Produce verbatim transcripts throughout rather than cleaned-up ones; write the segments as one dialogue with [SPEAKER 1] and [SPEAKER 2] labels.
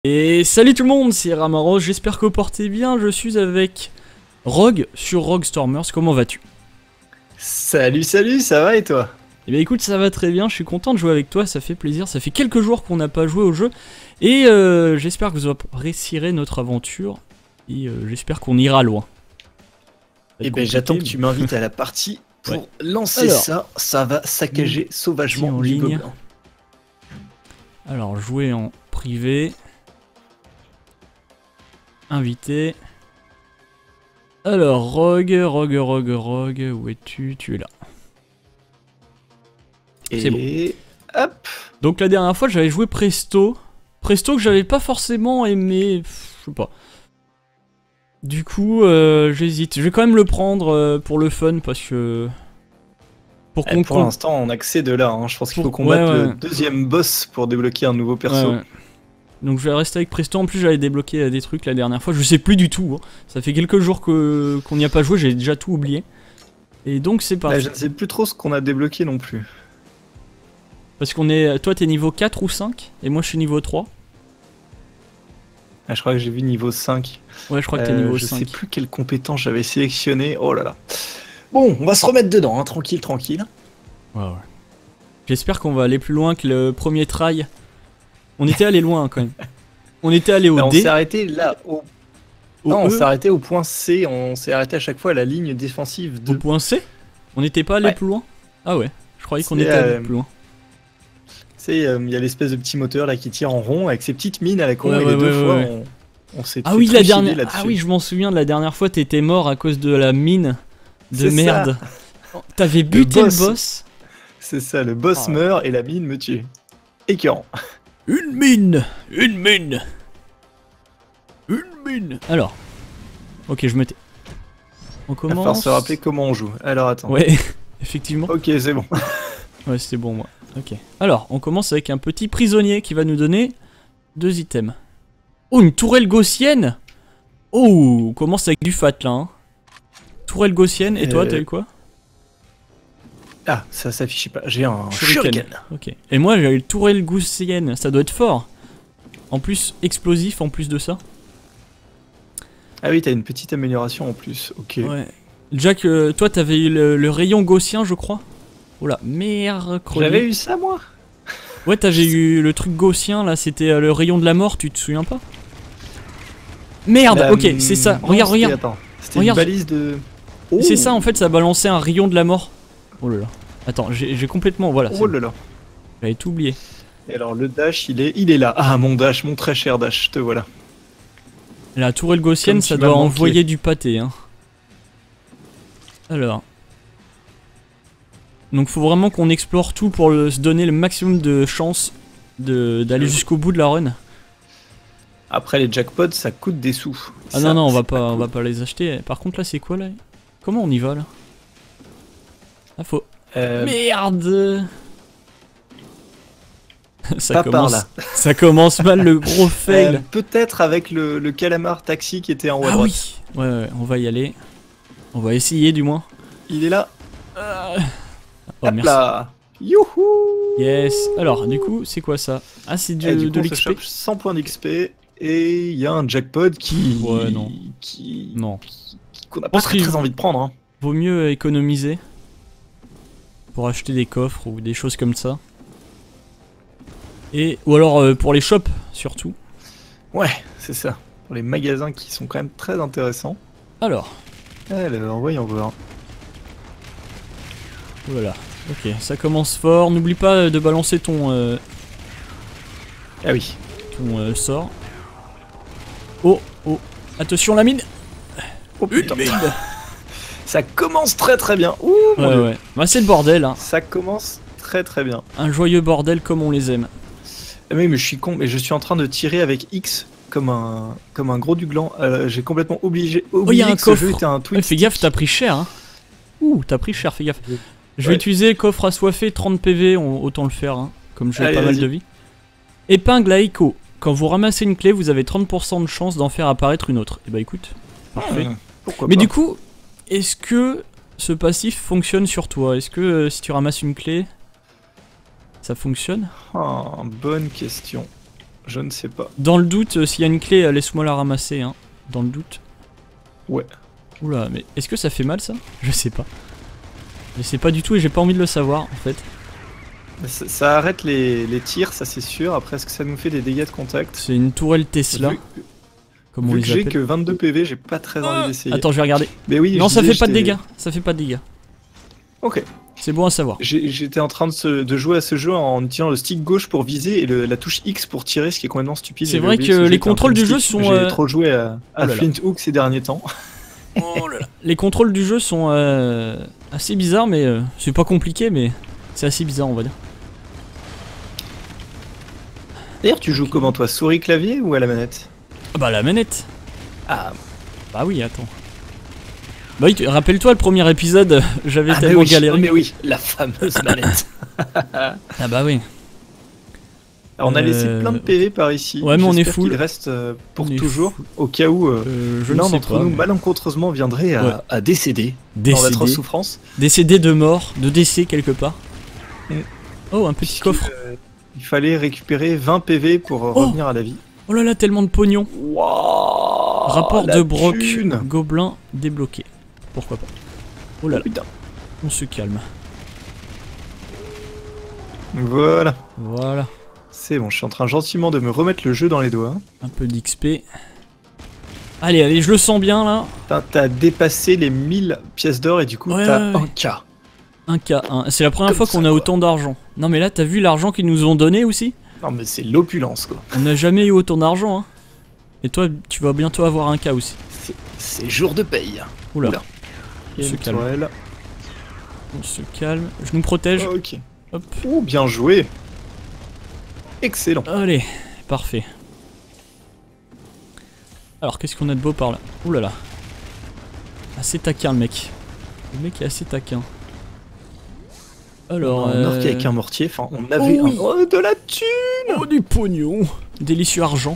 [SPEAKER 1] Et salut tout le monde, c'est Ramaro, j'espère que vous portez bien, je suis avec Rogue sur Rogue Stormers, comment vas-tu?
[SPEAKER 2] Salut, salut, ça va et toi?
[SPEAKER 1] Eh bien écoute, ça va très bien, je suis content de jouer avec toi, ça fait plaisir, ça fait quelques jours qu'on n'a pas joué au jeu, et euh, j'espère que vous apprécierez notre aventure, et euh, j'espère qu'on ira loin.
[SPEAKER 2] Eh ben j'attends que tu m'invites à la partie pour ouais. lancer Alors, ça, ça va saccager sauvagement
[SPEAKER 1] en
[SPEAKER 2] du
[SPEAKER 1] ligne.
[SPEAKER 2] gobelin.
[SPEAKER 1] Alors jouer en privé. Invité. Alors, Rogue, Rogue, Rogue, Rogue, où es-tu? Tu es là.
[SPEAKER 2] C'est bon. Hop.
[SPEAKER 1] Donc la dernière fois, j'avais joué Presto. Presto que j'avais pas forcément aimé, je sais pas. Du coup, euh, j'hésite. Je vais quand même le prendre euh, pour le fun, parce que...
[SPEAKER 2] Pour, eh, pour l'instant, on a que ces deux-là. Hein. Je pense qu'il faut qu'on batte ouais, ouais. le deuxième boss pour débloquer un nouveau perso.
[SPEAKER 1] Ouais, ouais. Donc je vais rester avec Presto, en plus j'avais débloqué des trucs la dernière fois, je sais plus du tout, hein. Ça fait quelques jours que qu'on n'y a pas joué, j'ai déjà tout oublié. Et donc c'est parti.
[SPEAKER 2] Bah, je ne sais plus trop ce qu'on a débloqué non plus.
[SPEAKER 1] Parce qu'on est... Toi t'es niveau quatre ou cinq, et moi je suis niveau trois.
[SPEAKER 2] Ah, je crois que j'ai vu niveau cinq.
[SPEAKER 1] Ouais, je crois que t'es euh, niveau
[SPEAKER 2] je
[SPEAKER 1] cinq.
[SPEAKER 2] Je sais plus quelles compétences j'avais sélectionné, oh là là. Bon, on va se remettre dedans, hein. tranquille, tranquille.
[SPEAKER 1] Ouais, ouais. J'espère qu'on va aller plus loin que le premier try. On était allé loin quand même. On était allé au
[SPEAKER 2] là,
[SPEAKER 1] D.
[SPEAKER 2] On s'est arrêté là au... au non, e. on s'est arrêté au point C. On s'est arrêté à chaque fois à la ligne défensive de...
[SPEAKER 1] Au point C? On n'était pas allé ouais. plus loin? Ah ouais, je croyais qu'on était
[SPEAKER 2] euh...
[SPEAKER 1] allé plus loin.
[SPEAKER 2] Tu sais, il euh, y a l'espèce de petit moteur là qui tire en rond avec ses petites mines à la con
[SPEAKER 1] ouais,
[SPEAKER 2] et
[SPEAKER 1] ouais,
[SPEAKER 2] les deux
[SPEAKER 1] ouais,
[SPEAKER 2] fois
[SPEAKER 1] ouais.
[SPEAKER 2] on, on s'est
[SPEAKER 1] ah, oui, la dernière... ah oui, je m'en souviens de la dernière fois, t'étais mort à cause de la mine de merde. T'avais buté le boss. Le boss.
[SPEAKER 2] C'est ça, le boss oh, meurt et la mine me tue. Écœurant.
[SPEAKER 1] Une mine, une mine, une mine. Alors, ok, je me tais. On commence.
[SPEAKER 2] Il va falloir se rappeler comment on joue. Alors attends.
[SPEAKER 1] Ouais, effectivement.
[SPEAKER 2] Ok, c'est bon.
[SPEAKER 1] Ouais, c'était bon moi. Ok. Alors, on commence avec un petit prisonnier qui va nous donner deux items. Oh, une tourelle gaussienne. Oh, on commence avec du fat là. Hein. Tourelle gaussienne. Et euh... toi, t'as eu quoi?
[SPEAKER 2] Ah, ça s'affiche pas. J'ai un
[SPEAKER 1] shuriken. shuriken. Ok. Et moi, j'ai une tourelle gaussienne. Ça doit être fort. En plus, explosif en plus de ça.
[SPEAKER 2] Ah oui, t'as une petite amélioration en plus. Ok.
[SPEAKER 1] Ouais. Jack, euh, toi, t'avais eu le, le rayon gaussien, je crois. Oh là, merde.
[SPEAKER 2] J'avais eu ça, moi.
[SPEAKER 1] Ouais, t'avais eu le truc gaussien, là. C'était euh, le rayon de la mort, tu te souviens pas? Merde, bah, ok, c'est ça. Non, regarde, regarde.
[SPEAKER 2] C'était une balise de...
[SPEAKER 1] Oh. C'est ça, en fait, ça balançait un rayon de la mort. Oh là là. Attends, j'ai complètement... Voilà.
[SPEAKER 2] Oh là là.
[SPEAKER 1] J'avais tout oublié.
[SPEAKER 2] Et alors, le dash, il est, il est là. Ah, mon dash, mon très cher dash, te voilà.
[SPEAKER 1] La tourelle gaussienne, ça doit envoyer du pâté. Hein. Alors. Donc, faut vraiment qu'on explore tout pour le, se donner le maximum de chances d'aller jusqu'au bout de la run.
[SPEAKER 2] Après, les jackpots, ça coûte des sous.
[SPEAKER 1] Ah ça, non, non, on va pas, on va pas les acheter. Par contre, là, c'est quoi, là? Comment on y va, là? Ah, faut... Euh... Merde. ça,
[SPEAKER 2] pas
[SPEAKER 1] commence...
[SPEAKER 2] par là.
[SPEAKER 1] ça commence mal, le gros fail. Euh,
[SPEAKER 2] Peut-être avec le, le calamar taxi qui était en haut à
[SPEAKER 1] ah
[SPEAKER 2] droite.
[SPEAKER 1] Oui, ouais, ouais, on va y aller. On va essayer, du moins.
[SPEAKER 2] Il est là.
[SPEAKER 1] Euh...
[SPEAKER 2] Oh, Hop merci. Là. Youhou.
[SPEAKER 1] Yes. Alors, du coup, c'est quoi ça? Ah, c'est de, de l'X P.
[SPEAKER 2] cent points d'X P. Et il y a un jackpot qui...
[SPEAKER 1] Ouais, non.
[SPEAKER 2] Qui...
[SPEAKER 1] Non.
[SPEAKER 2] Qu'on n'a pas très, très envie de prendre. Hein.
[SPEAKER 1] Vaut mieux économiser. Pour acheter des coffres ou des choses comme ça. Et ou alors euh, pour les shops surtout.
[SPEAKER 2] Ouais, c'est ça. Pour les magasins qui sont quand même très intéressants.
[SPEAKER 1] Alors.
[SPEAKER 2] Alors, voyons voir.
[SPEAKER 1] Voilà. Ok, ça commence fort. N'oublie pas de balancer ton. Euh...
[SPEAKER 2] Ah oui.
[SPEAKER 1] Ton euh, sort. Oh, oh. Attention la mine.
[SPEAKER 2] Oh putain. Une mine. Ça commence très très bien. Ouh,
[SPEAKER 1] ouais, mon ouais. Bah, c'est le bordel. Hein.
[SPEAKER 2] Ça commence très très bien.
[SPEAKER 1] Un joyeux bordel comme on les aime.
[SPEAKER 2] Mais, mais je suis con, mais je suis en train de tirer avec X comme un comme un gros du gland. Euh, J'ai complètement obligé.
[SPEAKER 1] Oh, il y a un coffre.
[SPEAKER 2] Jeu était un
[SPEAKER 1] ouais, fais gaffe, t'as pris cher. Hein. Ouh, t'as pris cher, fais gaffe. Je ouais. vais utiliser coffre assoiffé, trente P V, on, autant le faire. Hein, comme j'ai pas mal de vie. Épingle à écho. Quand vous ramassez une clé, vous avez trente pour cent de chance d'en faire apparaître une autre. Et bah écoute, parfait.
[SPEAKER 2] Mmh, pourquoi
[SPEAKER 1] mais
[SPEAKER 2] pas.
[SPEAKER 1] Du coup. Est-ce que ce passif fonctionne sur toi? Est-ce que euh, si tu ramasses une clé, ça fonctionne?
[SPEAKER 2] Oh, bonne question. Je ne sais pas.
[SPEAKER 1] Dans le doute, euh, s'il y a une clé, euh, laisse-moi la ramasser, hein. Dans le doute.
[SPEAKER 2] Ouais.
[SPEAKER 1] Oula, mais est-ce que ça fait mal ça? Je sais pas. Je sais pas du tout et j'ai pas envie de le savoir en fait.
[SPEAKER 2] Ça, ça arrête les, les tirs, ça c'est sûr. Après, est-ce que ça nous fait des dégâts de contact?
[SPEAKER 1] C'est une tourelle Tesla.
[SPEAKER 2] Vu,
[SPEAKER 1] comme on
[SPEAKER 2] vu
[SPEAKER 1] les
[SPEAKER 2] que j'ai
[SPEAKER 1] appelle.
[SPEAKER 2] que vingt-deux P V, j'ai pas très envie d'essayer.
[SPEAKER 1] Attends, je vais regarder.
[SPEAKER 2] Mais oui,
[SPEAKER 1] non,
[SPEAKER 2] je
[SPEAKER 1] ça
[SPEAKER 2] disais,
[SPEAKER 1] fait pas de
[SPEAKER 2] j'étais-
[SPEAKER 1] dégâts. Ça fait pas de dégâts.
[SPEAKER 2] Ok.
[SPEAKER 1] C'est bon à savoir.
[SPEAKER 2] J'ai- J'étais en train de, se- de jouer à ce jeu en utilisant le stick gauche pour viser et le- la touche X pour tirer, ce qui est complètement stupide.
[SPEAKER 1] C'est
[SPEAKER 2] J'avais
[SPEAKER 1] vrai
[SPEAKER 2] oublié
[SPEAKER 1] que
[SPEAKER 2] ce jeu
[SPEAKER 1] les
[SPEAKER 2] était un
[SPEAKER 1] contrôles du jeu
[SPEAKER 2] thumbstick.
[SPEAKER 1] sont,
[SPEAKER 2] J'ai
[SPEAKER 1] euh,
[SPEAKER 2] trop joué à, à
[SPEAKER 1] Oh là là.
[SPEAKER 2] Flint Hook ces derniers temps.
[SPEAKER 1] Oh là là. Les contrôles du jeu sont euh, assez bizarres, mais euh, c'est pas compliqué, mais c'est assez bizarre, on va dire.
[SPEAKER 2] D'ailleurs, tu joues comment toi? Souris clavier ou à la manette?
[SPEAKER 1] Ah bah la manette.
[SPEAKER 2] Ah,
[SPEAKER 1] Bah oui, attends. Bah oui, tu- rappelle-toi le premier épisode, j'avais
[SPEAKER 2] ah mais
[SPEAKER 1] tellement
[SPEAKER 2] oui,
[SPEAKER 1] galéré.
[SPEAKER 2] mais oui, la fameuse manette.
[SPEAKER 1] Ah bah oui.
[SPEAKER 2] Alors, on a laissé
[SPEAKER 1] Euh,
[SPEAKER 2] plein de P V par ici.
[SPEAKER 1] ouais, mais on est
[SPEAKER 2] J'espère
[SPEAKER 1] full.
[SPEAKER 2] qu'il reste euh, pour
[SPEAKER 1] On est
[SPEAKER 2] toujours, au cas où euh,
[SPEAKER 1] Euh, je ne
[SPEAKER 2] l'un
[SPEAKER 1] sais
[SPEAKER 2] d'entre
[SPEAKER 1] pas.
[SPEAKER 2] nous
[SPEAKER 1] mais-
[SPEAKER 2] malencontreusement viendrait à,
[SPEAKER 1] Ouais.
[SPEAKER 2] à décéder dans
[SPEAKER 1] Décédé.
[SPEAKER 2] d'atroces souffrances.
[SPEAKER 1] Décédé de mort, de décès quelque part.
[SPEAKER 2] Mm.
[SPEAKER 1] Oh, un petit
[SPEAKER 2] Puisque,
[SPEAKER 1] coffre.
[SPEAKER 2] euh, il fallait récupérer vingt P V pour euh,
[SPEAKER 1] Oh
[SPEAKER 2] revenir à la vie.
[SPEAKER 1] Oh là là, tellement de pognon.
[SPEAKER 2] Wouah,
[SPEAKER 1] Rapport
[SPEAKER 2] la
[SPEAKER 1] de Brock,
[SPEAKER 2] thune.
[SPEAKER 1] gobelin débloqué. Pourquoi pas. Oh là là,
[SPEAKER 2] Putain.
[SPEAKER 1] on se calme.
[SPEAKER 2] Voilà,
[SPEAKER 1] Voilà,
[SPEAKER 2] c'est bon, je suis en train gentiment de me remettre le jeu dans les doigts.
[SPEAKER 1] un peu d'X P. Allez, allez, je le sens bien là.
[SPEAKER 2] Putain, t'as dépassé les mille pièces d'or et du coup
[SPEAKER 1] Ouais,
[SPEAKER 2] t'as
[SPEAKER 1] ouais, ouais.
[SPEAKER 2] un K.
[SPEAKER 1] Un K un. C'est la première
[SPEAKER 2] Comme
[SPEAKER 1] fois
[SPEAKER 2] ça,
[SPEAKER 1] qu'on a
[SPEAKER 2] quoi.
[SPEAKER 1] autant d'argent. Non mais là, t'as vu l'argent qu'ils nous ont donné aussi?
[SPEAKER 2] Non mais c'est l'opulence quoi.
[SPEAKER 1] On n'a jamais eu autant d'argent, hein. Et toi, tu vas bientôt avoir un K aussi.
[SPEAKER 2] C'est- C'est jour de paye.
[SPEAKER 1] Oula,
[SPEAKER 2] Oula.
[SPEAKER 1] on se
[SPEAKER 2] Une
[SPEAKER 1] calme.
[SPEAKER 2] tourelle.
[SPEAKER 1] On se calme. Je nous protège.
[SPEAKER 2] Ok.
[SPEAKER 1] Hop.
[SPEAKER 2] Oh, bien joué. Excellent.
[SPEAKER 1] Allez, parfait. Alors, qu'est-ce qu'on a de beau par là? Ouh là là. Assez taquin le mec. Le mec est assez taquin. Alors,
[SPEAKER 2] un orc
[SPEAKER 1] euh,
[SPEAKER 2] avec un mortier, enfin on avait
[SPEAKER 1] Oh oui.
[SPEAKER 2] un... Oh, de la thune.
[SPEAKER 1] oh, du pognon. Délicieux argent.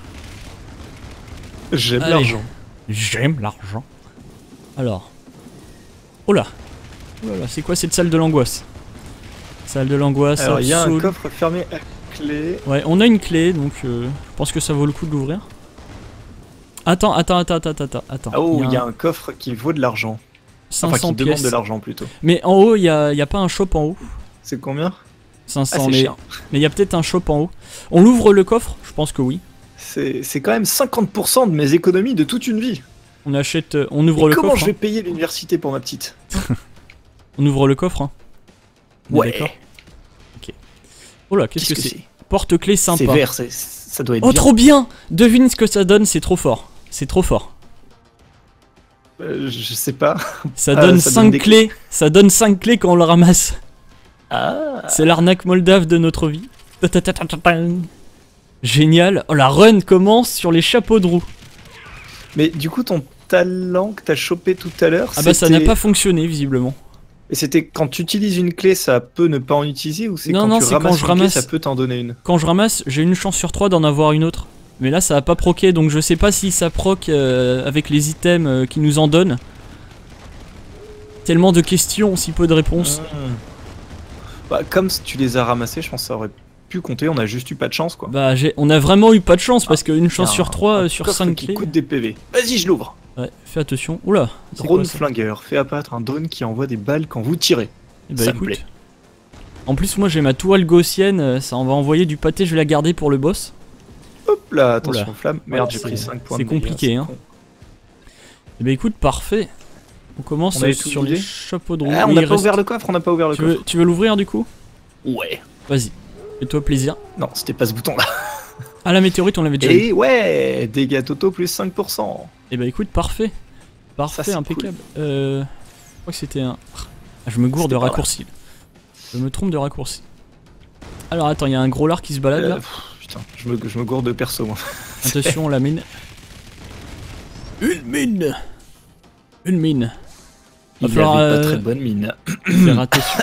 [SPEAKER 2] J'aime
[SPEAKER 1] Allez.
[SPEAKER 2] l'argent.
[SPEAKER 1] J'aime l'argent. Alors. Oh là. Oh là là, c'est quoi cette salle de l'angoisse? Salle de l'angoisse.
[SPEAKER 2] Alors il y a un
[SPEAKER 1] absolue.
[SPEAKER 2] coffre fermé à clé.
[SPEAKER 1] Ouais, on a une clé, donc euh, je pense que ça vaut le coup de l'ouvrir. Attends, attends, attends, attends, attends, attends.
[SPEAKER 2] Ah, oh,
[SPEAKER 1] Il
[SPEAKER 2] il y a
[SPEAKER 1] un
[SPEAKER 2] un coffre qui vaut de l'argent.
[SPEAKER 1] cinq
[SPEAKER 2] Enfin
[SPEAKER 1] cents
[SPEAKER 2] qui demande
[SPEAKER 1] pièces.
[SPEAKER 2] de l'argent plutôt.
[SPEAKER 1] Mais en haut, il y a, il y a pas un shop en haut.
[SPEAKER 2] C'est combien?
[SPEAKER 1] cinq cents,
[SPEAKER 2] Ah, c'est
[SPEAKER 1] mais
[SPEAKER 2] cher.
[SPEAKER 1] mais il y a peut-être un shop en haut. On l'ouvre le coffre? Je pense que oui.
[SPEAKER 2] C'est c'est quand même cinquante pour cent de mes économies de toute une vie.
[SPEAKER 1] On achète, euh, on ouvre
[SPEAKER 2] Et
[SPEAKER 1] le
[SPEAKER 2] comment
[SPEAKER 1] coffre.
[SPEAKER 2] je vais
[SPEAKER 1] hein.
[SPEAKER 2] payer l'université pour ma petite?
[SPEAKER 1] On ouvre le coffre. Hein. On est d'accord. Oh là, qu'est-ce que c'est? Porte-clés
[SPEAKER 2] C'est
[SPEAKER 1] sympa.
[SPEAKER 2] vert, c'est- ça doit être
[SPEAKER 1] Oh,
[SPEAKER 2] bien.
[SPEAKER 1] trop bien! Devine ce que ça donne, c'est trop fort. C'est trop fort.
[SPEAKER 2] Euh, je sais pas.
[SPEAKER 1] Ça
[SPEAKER 2] Ah,
[SPEAKER 1] donne
[SPEAKER 2] ça
[SPEAKER 1] cinq
[SPEAKER 2] donne des
[SPEAKER 1] clés. Ça donne cinq clés quand on le ramasse.
[SPEAKER 2] Ah.
[SPEAKER 1] C'est l'arnaque moldave de notre vie. Ta-ta-ta-ta-ta-tan. Génial. Oh, la run commence sur les chapeaux de roue.
[SPEAKER 2] Mais du coup, ton talent que t'as chopé tout à l'heure,
[SPEAKER 1] Ah bah ça n'a
[SPEAKER 2] c'était-
[SPEAKER 1] pas fonctionné visiblement.
[SPEAKER 2] Et c'était quand tu utilises une clé, ça peut ne pas en utiliser ou c'est
[SPEAKER 1] Non,
[SPEAKER 2] quand
[SPEAKER 1] non,
[SPEAKER 2] tu
[SPEAKER 1] c'est
[SPEAKER 2] ramasses
[SPEAKER 1] quand je
[SPEAKER 2] une clé,
[SPEAKER 1] ramasse.
[SPEAKER 2] ça peut t'en donner une?
[SPEAKER 1] Quand je ramasse, j'ai une chance sur trois d'en avoir une autre. Mais là ça a pas proqué, donc je sais pas si ça proc euh, avec les items euh, qui nous en donnent. Tellement de questions, si peu de réponses.
[SPEAKER 2] Ah. Bah, comme tu les as ramassés, je pense que ça aurait pu compter, on a juste eu pas de chance quoi.
[SPEAKER 1] Bah j'ai, on a vraiment eu pas de chance parce qu'une chance
[SPEAKER 2] Il y a
[SPEAKER 1] sur
[SPEAKER 2] un-
[SPEAKER 1] trois
[SPEAKER 2] un
[SPEAKER 1] euh, sur
[SPEAKER 2] coffre
[SPEAKER 1] cinq
[SPEAKER 2] qui
[SPEAKER 1] clés.
[SPEAKER 2] coûte des P V. Vas-y, je l'ouvre.
[SPEAKER 1] Ouais, fais attention. Oula, c'est
[SPEAKER 2] Drone
[SPEAKER 1] quoi ça?
[SPEAKER 2] flingueur, fait apparaître un drone qui envoie des balles quand vous tirez.
[SPEAKER 1] Eh bah,
[SPEAKER 2] ça me
[SPEAKER 1] écoute.
[SPEAKER 2] plaît.
[SPEAKER 1] En plus moi j'ai ma tourelle gaussienne, euh, ça en va envoyer du pâté, je vais la garder pour le boss.
[SPEAKER 2] Hop là, attention
[SPEAKER 1] Oula.
[SPEAKER 2] flamme. Merde,
[SPEAKER 1] Ouais,
[SPEAKER 2] j'ai
[SPEAKER 1] c'est-
[SPEAKER 2] pris cinq points
[SPEAKER 1] c'est
[SPEAKER 2] de dégâts,
[SPEAKER 1] compliqué,
[SPEAKER 2] c'est
[SPEAKER 1] hein.
[SPEAKER 2] con.
[SPEAKER 1] Eh bah écoute, parfait. On commence
[SPEAKER 2] On avait
[SPEAKER 1] euh,
[SPEAKER 2] tout
[SPEAKER 1] sur les
[SPEAKER 2] vidé
[SPEAKER 1] chapeaux de roue.
[SPEAKER 2] Ah, on
[SPEAKER 1] Oui,
[SPEAKER 2] n'a
[SPEAKER 1] il
[SPEAKER 2] pas
[SPEAKER 1] reste-
[SPEAKER 2] ouvert le coffre, on n'a pas ouvert le
[SPEAKER 1] Tu
[SPEAKER 2] coffre.
[SPEAKER 1] veux, tu veux l'ouvrir du coup?
[SPEAKER 2] Ouais.
[SPEAKER 1] Vas-y, fais-toi plaisir.
[SPEAKER 2] Non, c'était pas ce bouton là.
[SPEAKER 1] Ah, la météorite on l'avait déjà eu.
[SPEAKER 2] Et ouais, dégâts totaux plus cinq pour cent.
[SPEAKER 1] Eh bah écoute, parfait. Parfait,
[SPEAKER 2] c'est
[SPEAKER 1] impeccable. Euh, je crois que c'était un... Ah, je me gourde de
[SPEAKER 2] C'était par là.
[SPEAKER 1] raccourci. Je me trompe de raccourci. Alors attends, il y a un gros lard qui se balade
[SPEAKER 2] Euh,
[SPEAKER 1] là.
[SPEAKER 2] pff, putain, je me, je me gourde de perso moi.
[SPEAKER 1] Attention, la mine. Une mine. Une mine. Va
[SPEAKER 2] Il
[SPEAKER 1] falloir,
[SPEAKER 2] avait pas
[SPEAKER 1] euh,
[SPEAKER 2] très bonne mine.
[SPEAKER 1] faire attention.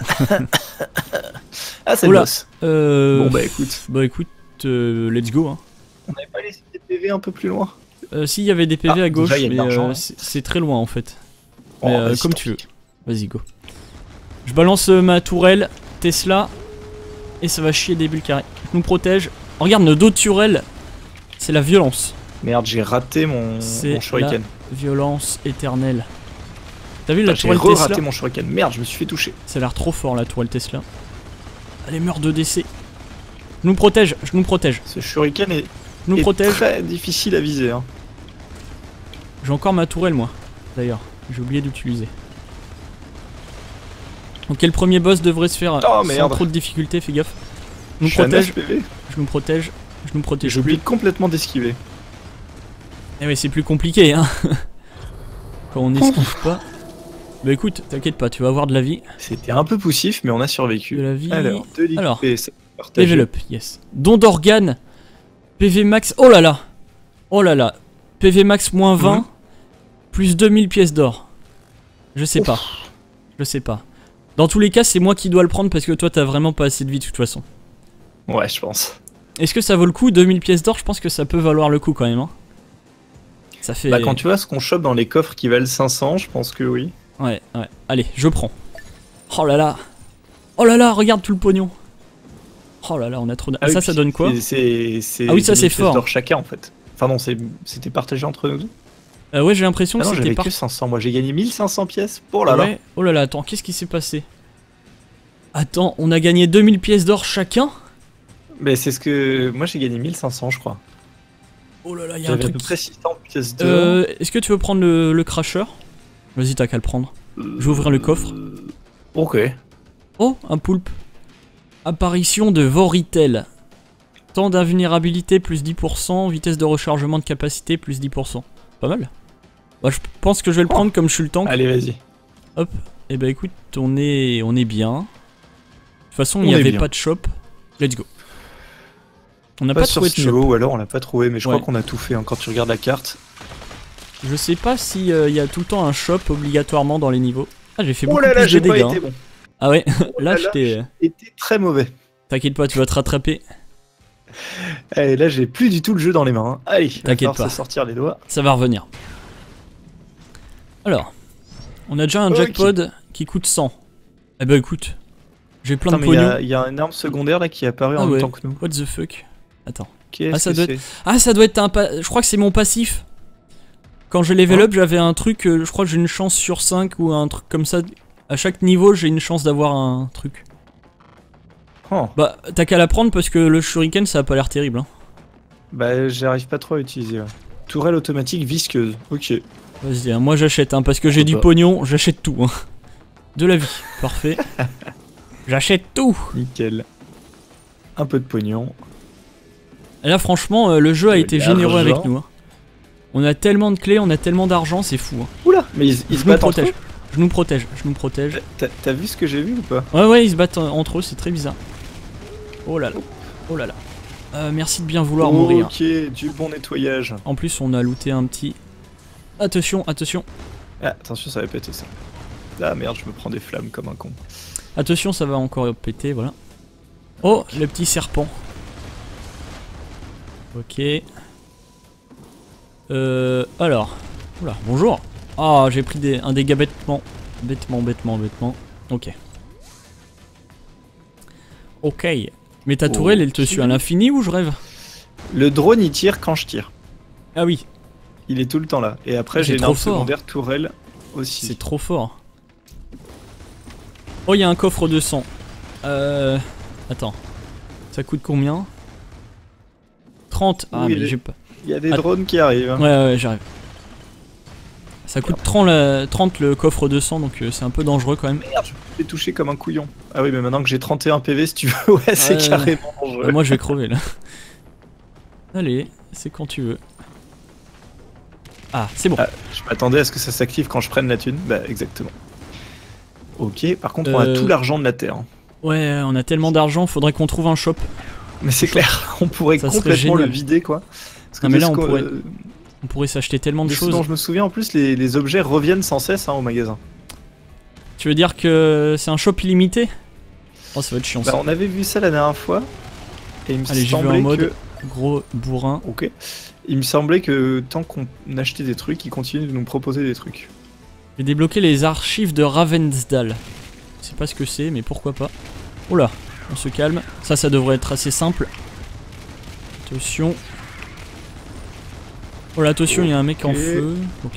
[SPEAKER 2] Ah, c'est
[SPEAKER 1] Oula.
[SPEAKER 2] le boss.
[SPEAKER 1] Euh...
[SPEAKER 2] Bon bah écoute,
[SPEAKER 1] Bah écoute, euh, let's go. Hein.
[SPEAKER 2] on n'avait pas laissé des P V un peu plus loin.
[SPEAKER 1] Euh, S'il y avait des P V
[SPEAKER 2] Ah,
[SPEAKER 1] à gauche,
[SPEAKER 2] déjà, il y a de
[SPEAKER 1] mais
[SPEAKER 2] l'argent,
[SPEAKER 1] euh,
[SPEAKER 2] hein.
[SPEAKER 1] c'est c'est très loin en fait.
[SPEAKER 2] Oh,
[SPEAKER 1] Mais euh,
[SPEAKER 2] vas-y,
[SPEAKER 1] comme
[SPEAKER 2] tant
[SPEAKER 1] tu veux.
[SPEAKER 2] pis.
[SPEAKER 1] Vas-y, go. Je balance euh, ma tourelle Tesla et ça va chier des bulles carrées. Je nous protège. Regarde, nos dos de turelle, c'est la violence.
[SPEAKER 2] Merde, j'ai raté mon,
[SPEAKER 1] C'est
[SPEAKER 2] mon shuriken.
[SPEAKER 1] la violence éternelle. T'as vu la
[SPEAKER 2] Ah, j'ai
[SPEAKER 1] tourelle Tesla?
[SPEAKER 2] raté mon shuriken. Merde, je me suis fait toucher.
[SPEAKER 1] Ça a l'air trop fort la tourelle Tesla. Allez, meurs de décès. Je nous protège, je nous protège.
[SPEAKER 2] Ce shuriken est,
[SPEAKER 1] Je nous
[SPEAKER 2] est
[SPEAKER 1] protège.
[SPEAKER 2] très difficile à viser. Hein.
[SPEAKER 1] J'ai encore ma tourelle moi, d'ailleurs. J'ai oublié d'utiliser. Ok, le premier boss devrait se faire
[SPEAKER 2] Oh,
[SPEAKER 1] sans
[SPEAKER 2] merde.
[SPEAKER 1] trop de difficultés, fais gaffe. Je nous
[SPEAKER 2] Je suis à
[SPEAKER 1] protège,
[SPEAKER 2] neuf P V.
[SPEAKER 1] je nous protège, je nous protège.
[SPEAKER 2] J'ai oublié complètement d'esquiver.
[SPEAKER 1] Eh ouais, c'est plus compliqué, hein. Quand on n'esquive pas. Bah écoute, t'inquiète pas, tu vas avoir de la vie.
[SPEAKER 2] C'était un peu poussif, mais on a survécu.
[SPEAKER 1] De la vie.
[SPEAKER 2] Alors, de l'I P,
[SPEAKER 1] Alors,
[SPEAKER 2] c'est partagé.
[SPEAKER 1] level up, yes. Don d'organes. P V max. Oh là là. Oh là là. P V max moins vingt.
[SPEAKER 2] Mhm.
[SPEAKER 1] Plus deux mille pièces d'or. Je sais
[SPEAKER 2] Ouf.
[SPEAKER 1] pas. Je sais pas. Dans tous les cas, c'est moi qui dois le prendre parce que toi, t'as vraiment pas assez de vie de toute façon.
[SPEAKER 2] Ouais, je pense.
[SPEAKER 1] Est-ce que ça vaut le coup? deux mille pièces d'or, je pense que ça peut valoir le coup quand même. Hein. Ça fait.
[SPEAKER 2] Bah, quand tu vois ce qu'on chope dans les coffres qui valent cinq cents, je pense que oui.
[SPEAKER 1] Ouais, ouais. Allez, je prends. Oh là là. Oh là là, regarde tout le pognon. Oh là là, on a trop de...
[SPEAKER 2] Ah oui,
[SPEAKER 1] ça,
[SPEAKER 2] puis
[SPEAKER 1] ça donne quoi?
[SPEAKER 2] c'est, c'est
[SPEAKER 1] Ah oui, ça,
[SPEAKER 2] dix
[SPEAKER 1] c'est
[SPEAKER 2] mille pièces
[SPEAKER 1] fort.
[SPEAKER 2] d'or chacun en fait. Enfin non, c'est- c'était partagé entre nous.
[SPEAKER 1] euh, Ouais, j'ai l'impression
[SPEAKER 2] Ah
[SPEAKER 1] que
[SPEAKER 2] non,
[SPEAKER 1] c'était
[SPEAKER 2] j'avais
[SPEAKER 1] par...
[SPEAKER 2] que cinq cents. Moi, j'ai gagné mille cinq cents pièces. Oh là là.
[SPEAKER 1] Ouais. Oh là là, attends, qu'est-ce qui s'est passé? Attends, on a gagné deux mille pièces d'or chacun?
[SPEAKER 2] Mais c'est ce que moi j'ai gagné mille cinq cents, je crois.
[SPEAKER 1] Oh là là, il y a un
[SPEAKER 2] J'avais à
[SPEAKER 1] truc...
[SPEAKER 2] peu près six cents pièces d'or.
[SPEAKER 1] Euh, Est-ce que tu veux prendre le, le crasher? Vas-y, t'as qu'à le prendre. Je vais ouvrir le coffre.
[SPEAKER 2] Euh, Ok.
[SPEAKER 1] Oh, un poulpe. Apparition de Voritel. Temps d'invulnérabilité plus dix pour cent, vitesse de rechargement de capacité plus dix pour cent. Pas mal. Bah, je pense que je vais le prendre comme je suis le tank.
[SPEAKER 2] Allez, vas-y.
[SPEAKER 1] Hop. Et bah écoute, on est, on est bien. De toute façon, il
[SPEAKER 2] On
[SPEAKER 1] n'y
[SPEAKER 2] est
[SPEAKER 1] avait
[SPEAKER 2] bien.
[SPEAKER 1] pas de shop. Let's go. On n'a
[SPEAKER 2] Pas,
[SPEAKER 1] pas,
[SPEAKER 2] sur
[SPEAKER 1] trouvé de
[SPEAKER 2] ce
[SPEAKER 1] shop.
[SPEAKER 2] niveau, ou alors on l'a pas trouvé, mais je
[SPEAKER 1] Ouais.
[SPEAKER 2] crois qu'on a tout fait hein, quand tu regardes la carte.
[SPEAKER 1] Je sais pas s'il y a tout le temps un shop obligatoirement dans les niveaux. Ah, j'ai fait beaucoup
[SPEAKER 2] Oh là là,
[SPEAKER 1] plus de
[SPEAKER 2] j'ai pas
[SPEAKER 1] dégâts.
[SPEAKER 2] été
[SPEAKER 1] hein.
[SPEAKER 2] bon.
[SPEAKER 1] Ah ouais,
[SPEAKER 2] Oh
[SPEAKER 1] là
[SPEAKER 2] là là,
[SPEAKER 1] j'étais...
[SPEAKER 2] j'ai été très mauvais.
[SPEAKER 1] T'inquiète pas, tu vas te rattraper.
[SPEAKER 2] Allez, là j'ai plus du tout le jeu dans les mains. hein. Allez, il va
[SPEAKER 1] T'inquiète
[SPEAKER 2] falloir
[SPEAKER 1] pas.
[SPEAKER 2] se sortir les doigts.
[SPEAKER 1] Ça va revenir. Alors, on a déjà un
[SPEAKER 2] Ok.
[SPEAKER 1] jackpot qui coûte cent. Eh ben écoute, j'ai plein
[SPEAKER 2] Attends,
[SPEAKER 1] de
[SPEAKER 2] mais il y
[SPEAKER 1] pognon.
[SPEAKER 2] a- il y, a une arme secondaire là qui est apparue
[SPEAKER 1] Ah
[SPEAKER 2] en
[SPEAKER 1] ouais.
[SPEAKER 2] même temps que nous.
[SPEAKER 1] What the fuck? Attends.
[SPEAKER 2] Qu'est-ce
[SPEAKER 1] Ah, ça
[SPEAKER 2] que
[SPEAKER 1] doit
[SPEAKER 2] c'est
[SPEAKER 1] Ah, ça doit être un... pa- Je crois que c'est mon passif. Quand j'ai level
[SPEAKER 2] Hein
[SPEAKER 1] up, j'avais un truc, euh, je crois que j'ai une chance sur cinq ou un truc comme ça. À chaque niveau, j'ai une chance d'avoir un truc.
[SPEAKER 2] Oh.
[SPEAKER 1] Bah, t'as qu'à la prendre parce que le shuriken, ça a pas l'air terrible. Hein.
[SPEAKER 2] Bah, j'arrive pas trop à utiliser. Ouais. Tourelle automatique visqueuse. Ok.
[SPEAKER 1] Vas-y, hein, moi j'achète, hein, parce que j'ai
[SPEAKER 2] Oh
[SPEAKER 1] du
[SPEAKER 2] bah.
[SPEAKER 1] pognon, j'achète tout. Hein. De la vie, parfait. J'achète tout.
[SPEAKER 2] Nickel. Un peu de pognon.
[SPEAKER 1] Et là, franchement, euh, le jeu a
[SPEAKER 2] De
[SPEAKER 1] été généreux
[SPEAKER 2] l'argent.
[SPEAKER 1] avec nous. Hein. On a tellement de clés, on a tellement d'argent, c'est fou. Hein.
[SPEAKER 2] Oula, mais ils, ils
[SPEAKER 1] Je
[SPEAKER 2] se
[SPEAKER 1] nous
[SPEAKER 2] battent entre
[SPEAKER 1] protège.
[SPEAKER 2] eux.
[SPEAKER 1] Je nous protège, je nous protège.
[SPEAKER 2] T'as t'as vu ce que j'ai vu ou pas?
[SPEAKER 1] Ouais, ouais, ils se battent euh, entre eux, c'est très bizarre. Oh là là, oh là là. Euh, merci de bien vouloir mourir.
[SPEAKER 2] Ok, du bon nettoyage.
[SPEAKER 1] En plus, on a looté un petit. Attention, attention,
[SPEAKER 2] Ah, attention, ça va péter ça. Ah merde, je me prends des flammes comme un con.
[SPEAKER 1] attention, ça va encore péter, voilà. Oh, le petit serpent. Ok. Euh. Alors. Oula, bonjour. Ah, j'ai pris des, un dégât bêtement. Bêtement, bêtement, bêtement. Ok. Ok. Mais ta tourelle, elle te
[SPEAKER 2] Ok.
[SPEAKER 1] suit à l'infini ou je rêve?
[SPEAKER 2] Le drone il tire quand je tire.
[SPEAKER 1] Ah oui,
[SPEAKER 2] Il est tout le temps là. Et après
[SPEAKER 1] C'est
[SPEAKER 2] j'ai une
[SPEAKER 1] trop
[SPEAKER 2] arme
[SPEAKER 1] fort.
[SPEAKER 2] secondaire tourelle aussi.
[SPEAKER 1] c'est trop fort. Oh, il y a un coffre de sang. Euh. Attends. Ça coûte combien? trente. Ah,
[SPEAKER 2] Oui,
[SPEAKER 1] mais
[SPEAKER 2] les-
[SPEAKER 1] j'ai pas.
[SPEAKER 2] Il y a des
[SPEAKER 1] Ah.
[SPEAKER 2] drones qui arrivent. hein.
[SPEAKER 1] Ouais, ouais, j'arrive. Ça coûte trente, la- trente le coffre de sang, donc euh, c'est un peu dangereux quand même.
[SPEAKER 2] Merde, je me fais toucher comme un couillon. Ah oui, mais maintenant que j'ai trente et un P V, si tu veux, ouais, c'est
[SPEAKER 1] Ouais.
[SPEAKER 2] carrément dangereux.
[SPEAKER 1] Euh, moi, je vais crever là. Allez, c'est quand tu veux. Ah, c'est bon.
[SPEAKER 2] Ah, je m'attendais à ce que ça s'active quand je prenne la thune. Bah, exactement. Ok, par contre, on a
[SPEAKER 1] Euh,
[SPEAKER 2] tout l'argent de la Terre. hein.
[SPEAKER 1] Ouais, on a tellement d'argent, faudrait qu'on trouve un shop.
[SPEAKER 2] Mais c'est clair, on pourrait
[SPEAKER 1] Ça serait
[SPEAKER 2] complètement le
[SPEAKER 1] génial.
[SPEAKER 2] vider, quoi. Parce que
[SPEAKER 1] Non, mais
[SPEAKER 2] de
[SPEAKER 1] là,
[SPEAKER 2] ce
[SPEAKER 1] on
[SPEAKER 2] qu'on-
[SPEAKER 1] pourrait-
[SPEAKER 2] euh,
[SPEAKER 1] On pourrait s'acheter tellement de
[SPEAKER 2] de ce
[SPEAKER 1] choses.
[SPEAKER 2] dont je me souviens, en plus, les, les objets reviennent sans cesse hein, au magasin.
[SPEAKER 1] Tu veux dire que c'est un shop illimité? Oh, ça va être chiant
[SPEAKER 2] Bah,
[SPEAKER 1] ça.
[SPEAKER 2] on avait vu ça la dernière fois. Et il me
[SPEAKER 1] Allez, j'y vais
[SPEAKER 2] semblait
[SPEAKER 1] en mode
[SPEAKER 2] que...
[SPEAKER 1] gros bourrin.
[SPEAKER 2] Ok. Il me semblait que tant qu'on achetait des trucs, ils continuaient de nous proposer des trucs.
[SPEAKER 1] J'ai débloqué les archives de Ravensdal. Je sais pas ce que c'est, mais pourquoi pas. Oula, on se calme. Ça, ça devrait être assez simple. Attention. Oh là, attention, il y a un mec
[SPEAKER 2] Ok.
[SPEAKER 1] en feu. Ok.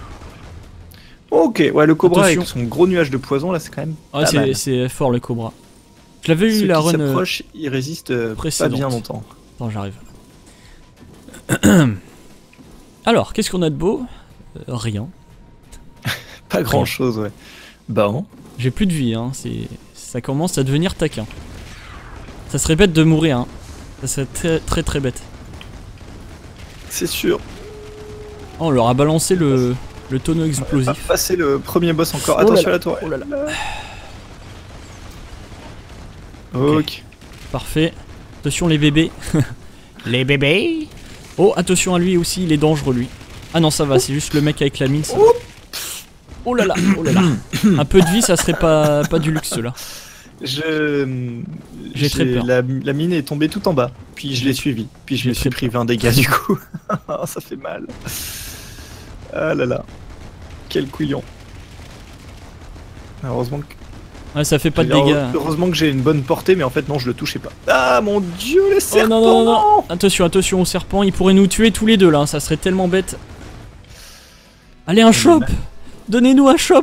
[SPEAKER 2] Ok, ouais, le cobra
[SPEAKER 1] Attention.
[SPEAKER 2] avec son gros nuage de poison là, c'est quand même.
[SPEAKER 1] Ah,
[SPEAKER 2] pas
[SPEAKER 1] c'est
[SPEAKER 2] mal.
[SPEAKER 1] c'est fort le cobra. Je l'avais eu
[SPEAKER 2] Ceux
[SPEAKER 1] la
[SPEAKER 2] qui
[SPEAKER 1] run. euh,
[SPEAKER 2] s'approchent, ils résistent euh, pas
[SPEAKER 1] précédente.
[SPEAKER 2] bien longtemps.
[SPEAKER 1] Attends, j'arrive. Alors, qu'est-ce qu'on a de beau? Euh, Rien.
[SPEAKER 2] Pas grand chose, ouais. Bon.
[SPEAKER 1] J'ai plus de vie, hein. c'est- Ça commence à devenir taquin. Ça serait bête de mourir, hein. Ça serait très très très bête.
[SPEAKER 2] C'est sûr.
[SPEAKER 1] Oh, on leur a balancé le, le tonneau
[SPEAKER 2] On va
[SPEAKER 1] explosif.
[SPEAKER 2] passer le premier boss encore.
[SPEAKER 1] Oh là
[SPEAKER 2] Attention
[SPEAKER 1] là.
[SPEAKER 2] à la tour.
[SPEAKER 1] Oh là là.
[SPEAKER 2] Ok.
[SPEAKER 1] Parfait. Attention les bébés. Les bébés. Oh, attention à lui aussi, il est dangereux lui. Ah non, ça va, c'est juste le mec avec la mine. ça va. Oh là là, oh là là. Un peu de vie, ça serait pas, pas du luxe là.
[SPEAKER 2] Je.
[SPEAKER 1] J'ai très peur.
[SPEAKER 2] La, la mine est tombée tout en bas. Puis je l'ai suivi. Puis je
[SPEAKER 1] J'ai
[SPEAKER 2] me suis
[SPEAKER 1] très
[SPEAKER 2] pris vingt dégâts du coup. Ça fait mal. Ah là là. Quel couillon. Heureusement que.
[SPEAKER 1] Ouais, ça fait pas de
[SPEAKER 2] j'allais dire,
[SPEAKER 1] dégâts.
[SPEAKER 2] Heureusement que j'ai une bonne portée, mais en fait non, je le touchais pas. Ah mon dieu, les
[SPEAKER 1] Oh
[SPEAKER 2] serpents.
[SPEAKER 1] non, non, non, non. Attention, attention au serpent, il pourrait nous tuer tous les deux là, ça serait tellement bête. Allez, un shop. Donnez-nous un shop.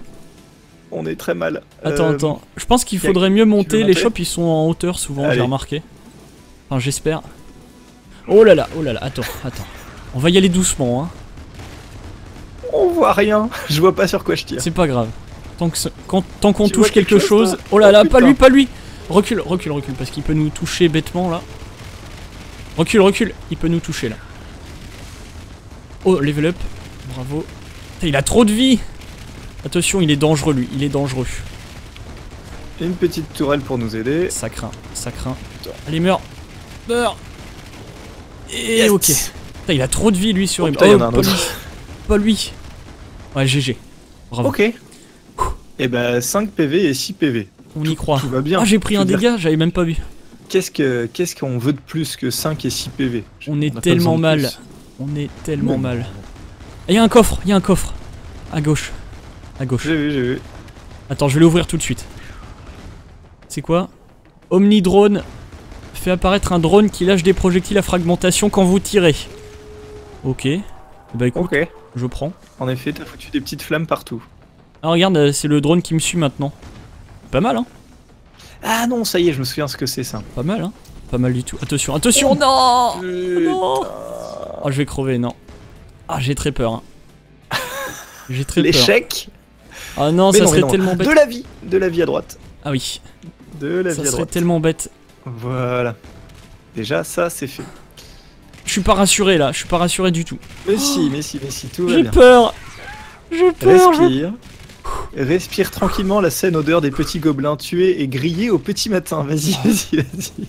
[SPEAKER 2] On est très mal.
[SPEAKER 1] Attends,
[SPEAKER 2] Euh,
[SPEAKER 1] attends. Je pense qu'il
[SPEAKER 2] y a-
[SPEAKER 1] faudrait mieux monter.
[SPEAKER 2] monter
[SPEAKER 1] Les shops ils sont en hauteur souvent,
[SPEAKER 2] Allez.
[SPEAKER 1] j'ai remarqué. Enfin, j'espère. Oh là là, oh là là, attends, attends. On va y aller doucement, hein.
[SPEAKER 2] On voit rien. Je vois pas sur quoi je tire.
[SPEAKER 1] C'est pas grave. Tant que ce- quand- tant qu'on
[SPEAKER 2] Tu vois
[SPEAKER 1] touche quelque
[SPEAKER 2] quelque chose,
[SPEAKER 1] chose.
[SPEAKER 2] toi
[SPEAKER 1] Oh là
[SPEAKER 2] Oh,
[SPEAKER 1] là, pas
[SPEAKER 2] putain.
[SPEAKER 1] lui, pas lui. Recule, recule, recule, parce qu'il peut nous toucher bêtement là. Recule, recule, il peut nous toucher là. Oh, level up. Bravo. Putain, il a trop de vie. Attention, il est dangereux lui, il est dangereux.
[SPEAKER 2] Une petite tourelle pour nous aider.
[SPEAKER 1] Ça craint, ça craint. Allez, meurs. Meurs. Et
[SPEAKER 2] Yes.
[SPEAKER 1] ok. Putain, il a trop de vie lui sur
[SPEAKER 2] Oh,
[SPEAKER 1] une.
[SPEAKER 2] putain, il y en a un
[SPEAKER 1] pas
[SPEAKER 2] autre.
[SPEAKER 1] lui. Pas lui. Ouais, G G. Bravo.
[SPEAKER 2] Ok. Et bah cinq P V et six P V.
[SPEAKER 1] On y croit.
[SPEAKER 2] Tout va bien.
[SPEAKER 1] Ah, j'ai pris
[SPEAKER 2] Je
[SPEAKER 1] un
[SPEAKER 2] veux dire,
[SPEAKER 1] dégât, j'avais même pas vu.
[SPEAKER 2] Qu'est-ce que qu'est-ce qu'on veut de plus que cinq et six P V?
[SPEAKER 1] On est
[SPEAKER 2] a pas
[SPEAKER 1] tellement
[SPEAKER 2] besoin de
[SPEAKER 1] mal.
[SPEAKER 2] plus.
[SPEAKER 1] On est tellement
[SPEAKER 2] Non.
[SPEAKER 1] mal. Il y a un coffre, il y a un coffre. À gauche. À gauche.
[SPEAKER 2] J'ai vu, j'ai vu.
[SPEAKER 1] Attends, je vais l'ouvrir tout de suite. C'est quoi? Omni drone fait apparaître un drone qui lâche des projectiles à fragmentation quand vous tirez. Ok. Bah écoute,
[SPEAKER 2] Ok.
[SPEAKER 1] je prends.
[SPEAKER 2] En effet, t'as foutu des petites flammes partout.
[SPEAKER 1] Ah regarde, euh, c'est le drone qui me suit maintenant. Pas mal hein.
[SPEAKER 2] Ah non, ça y est, je me souviens ce que c'est ça.
[SPEAKER 1] Pas mal hein. Pas mal du tout. Attention, attention, non.
[SPEAKER 2] Putain.
[SPEAKER 1] Non. Oh, je vais crever, non. Ah, j'ai très peur. Hein. J'ai très peur.
[SPEAKER 2] L'échec.
[SPEAKER 1] Ah non,
[SPEAKER 2] Mais
[SPEAKER 1] ça
[SPEAKER 2] non,
[SPEAKER 1] serait
[SPEAKER 2] mais non.
[SPEAKER 1] tellement bête.
[SPEAKER 2] De la vie, de la vie à droite.
[SPEAKER 1] Ah oui,
[SPEAKER 2] De la
[SPEAKER 1] ça
[SPEAKER 2] vie à
[SPEAKER 1] serait
[SPEAKER 2] droite.
[SPEAKER 1] tellement bête.
[SPEAKER 2] Voilà. Déjà, ça c'est fait.
[SPEAKER 1] Je suis pas rassuré là, je suis pas rassuré du tout.
[SPEAKER 2] Mais si, mais si, mais si, tout va
[SPEAKER 1] J'ai
[SPEAKER 2] bien.
[SPEAKER 1] peur. J'ai peur. je-
[SPEAKER 2] Respire. Respire tranquillement la saine odeur des petits gobelins tués et grillés au petit matin. Vas-y, vas-y, vas-y.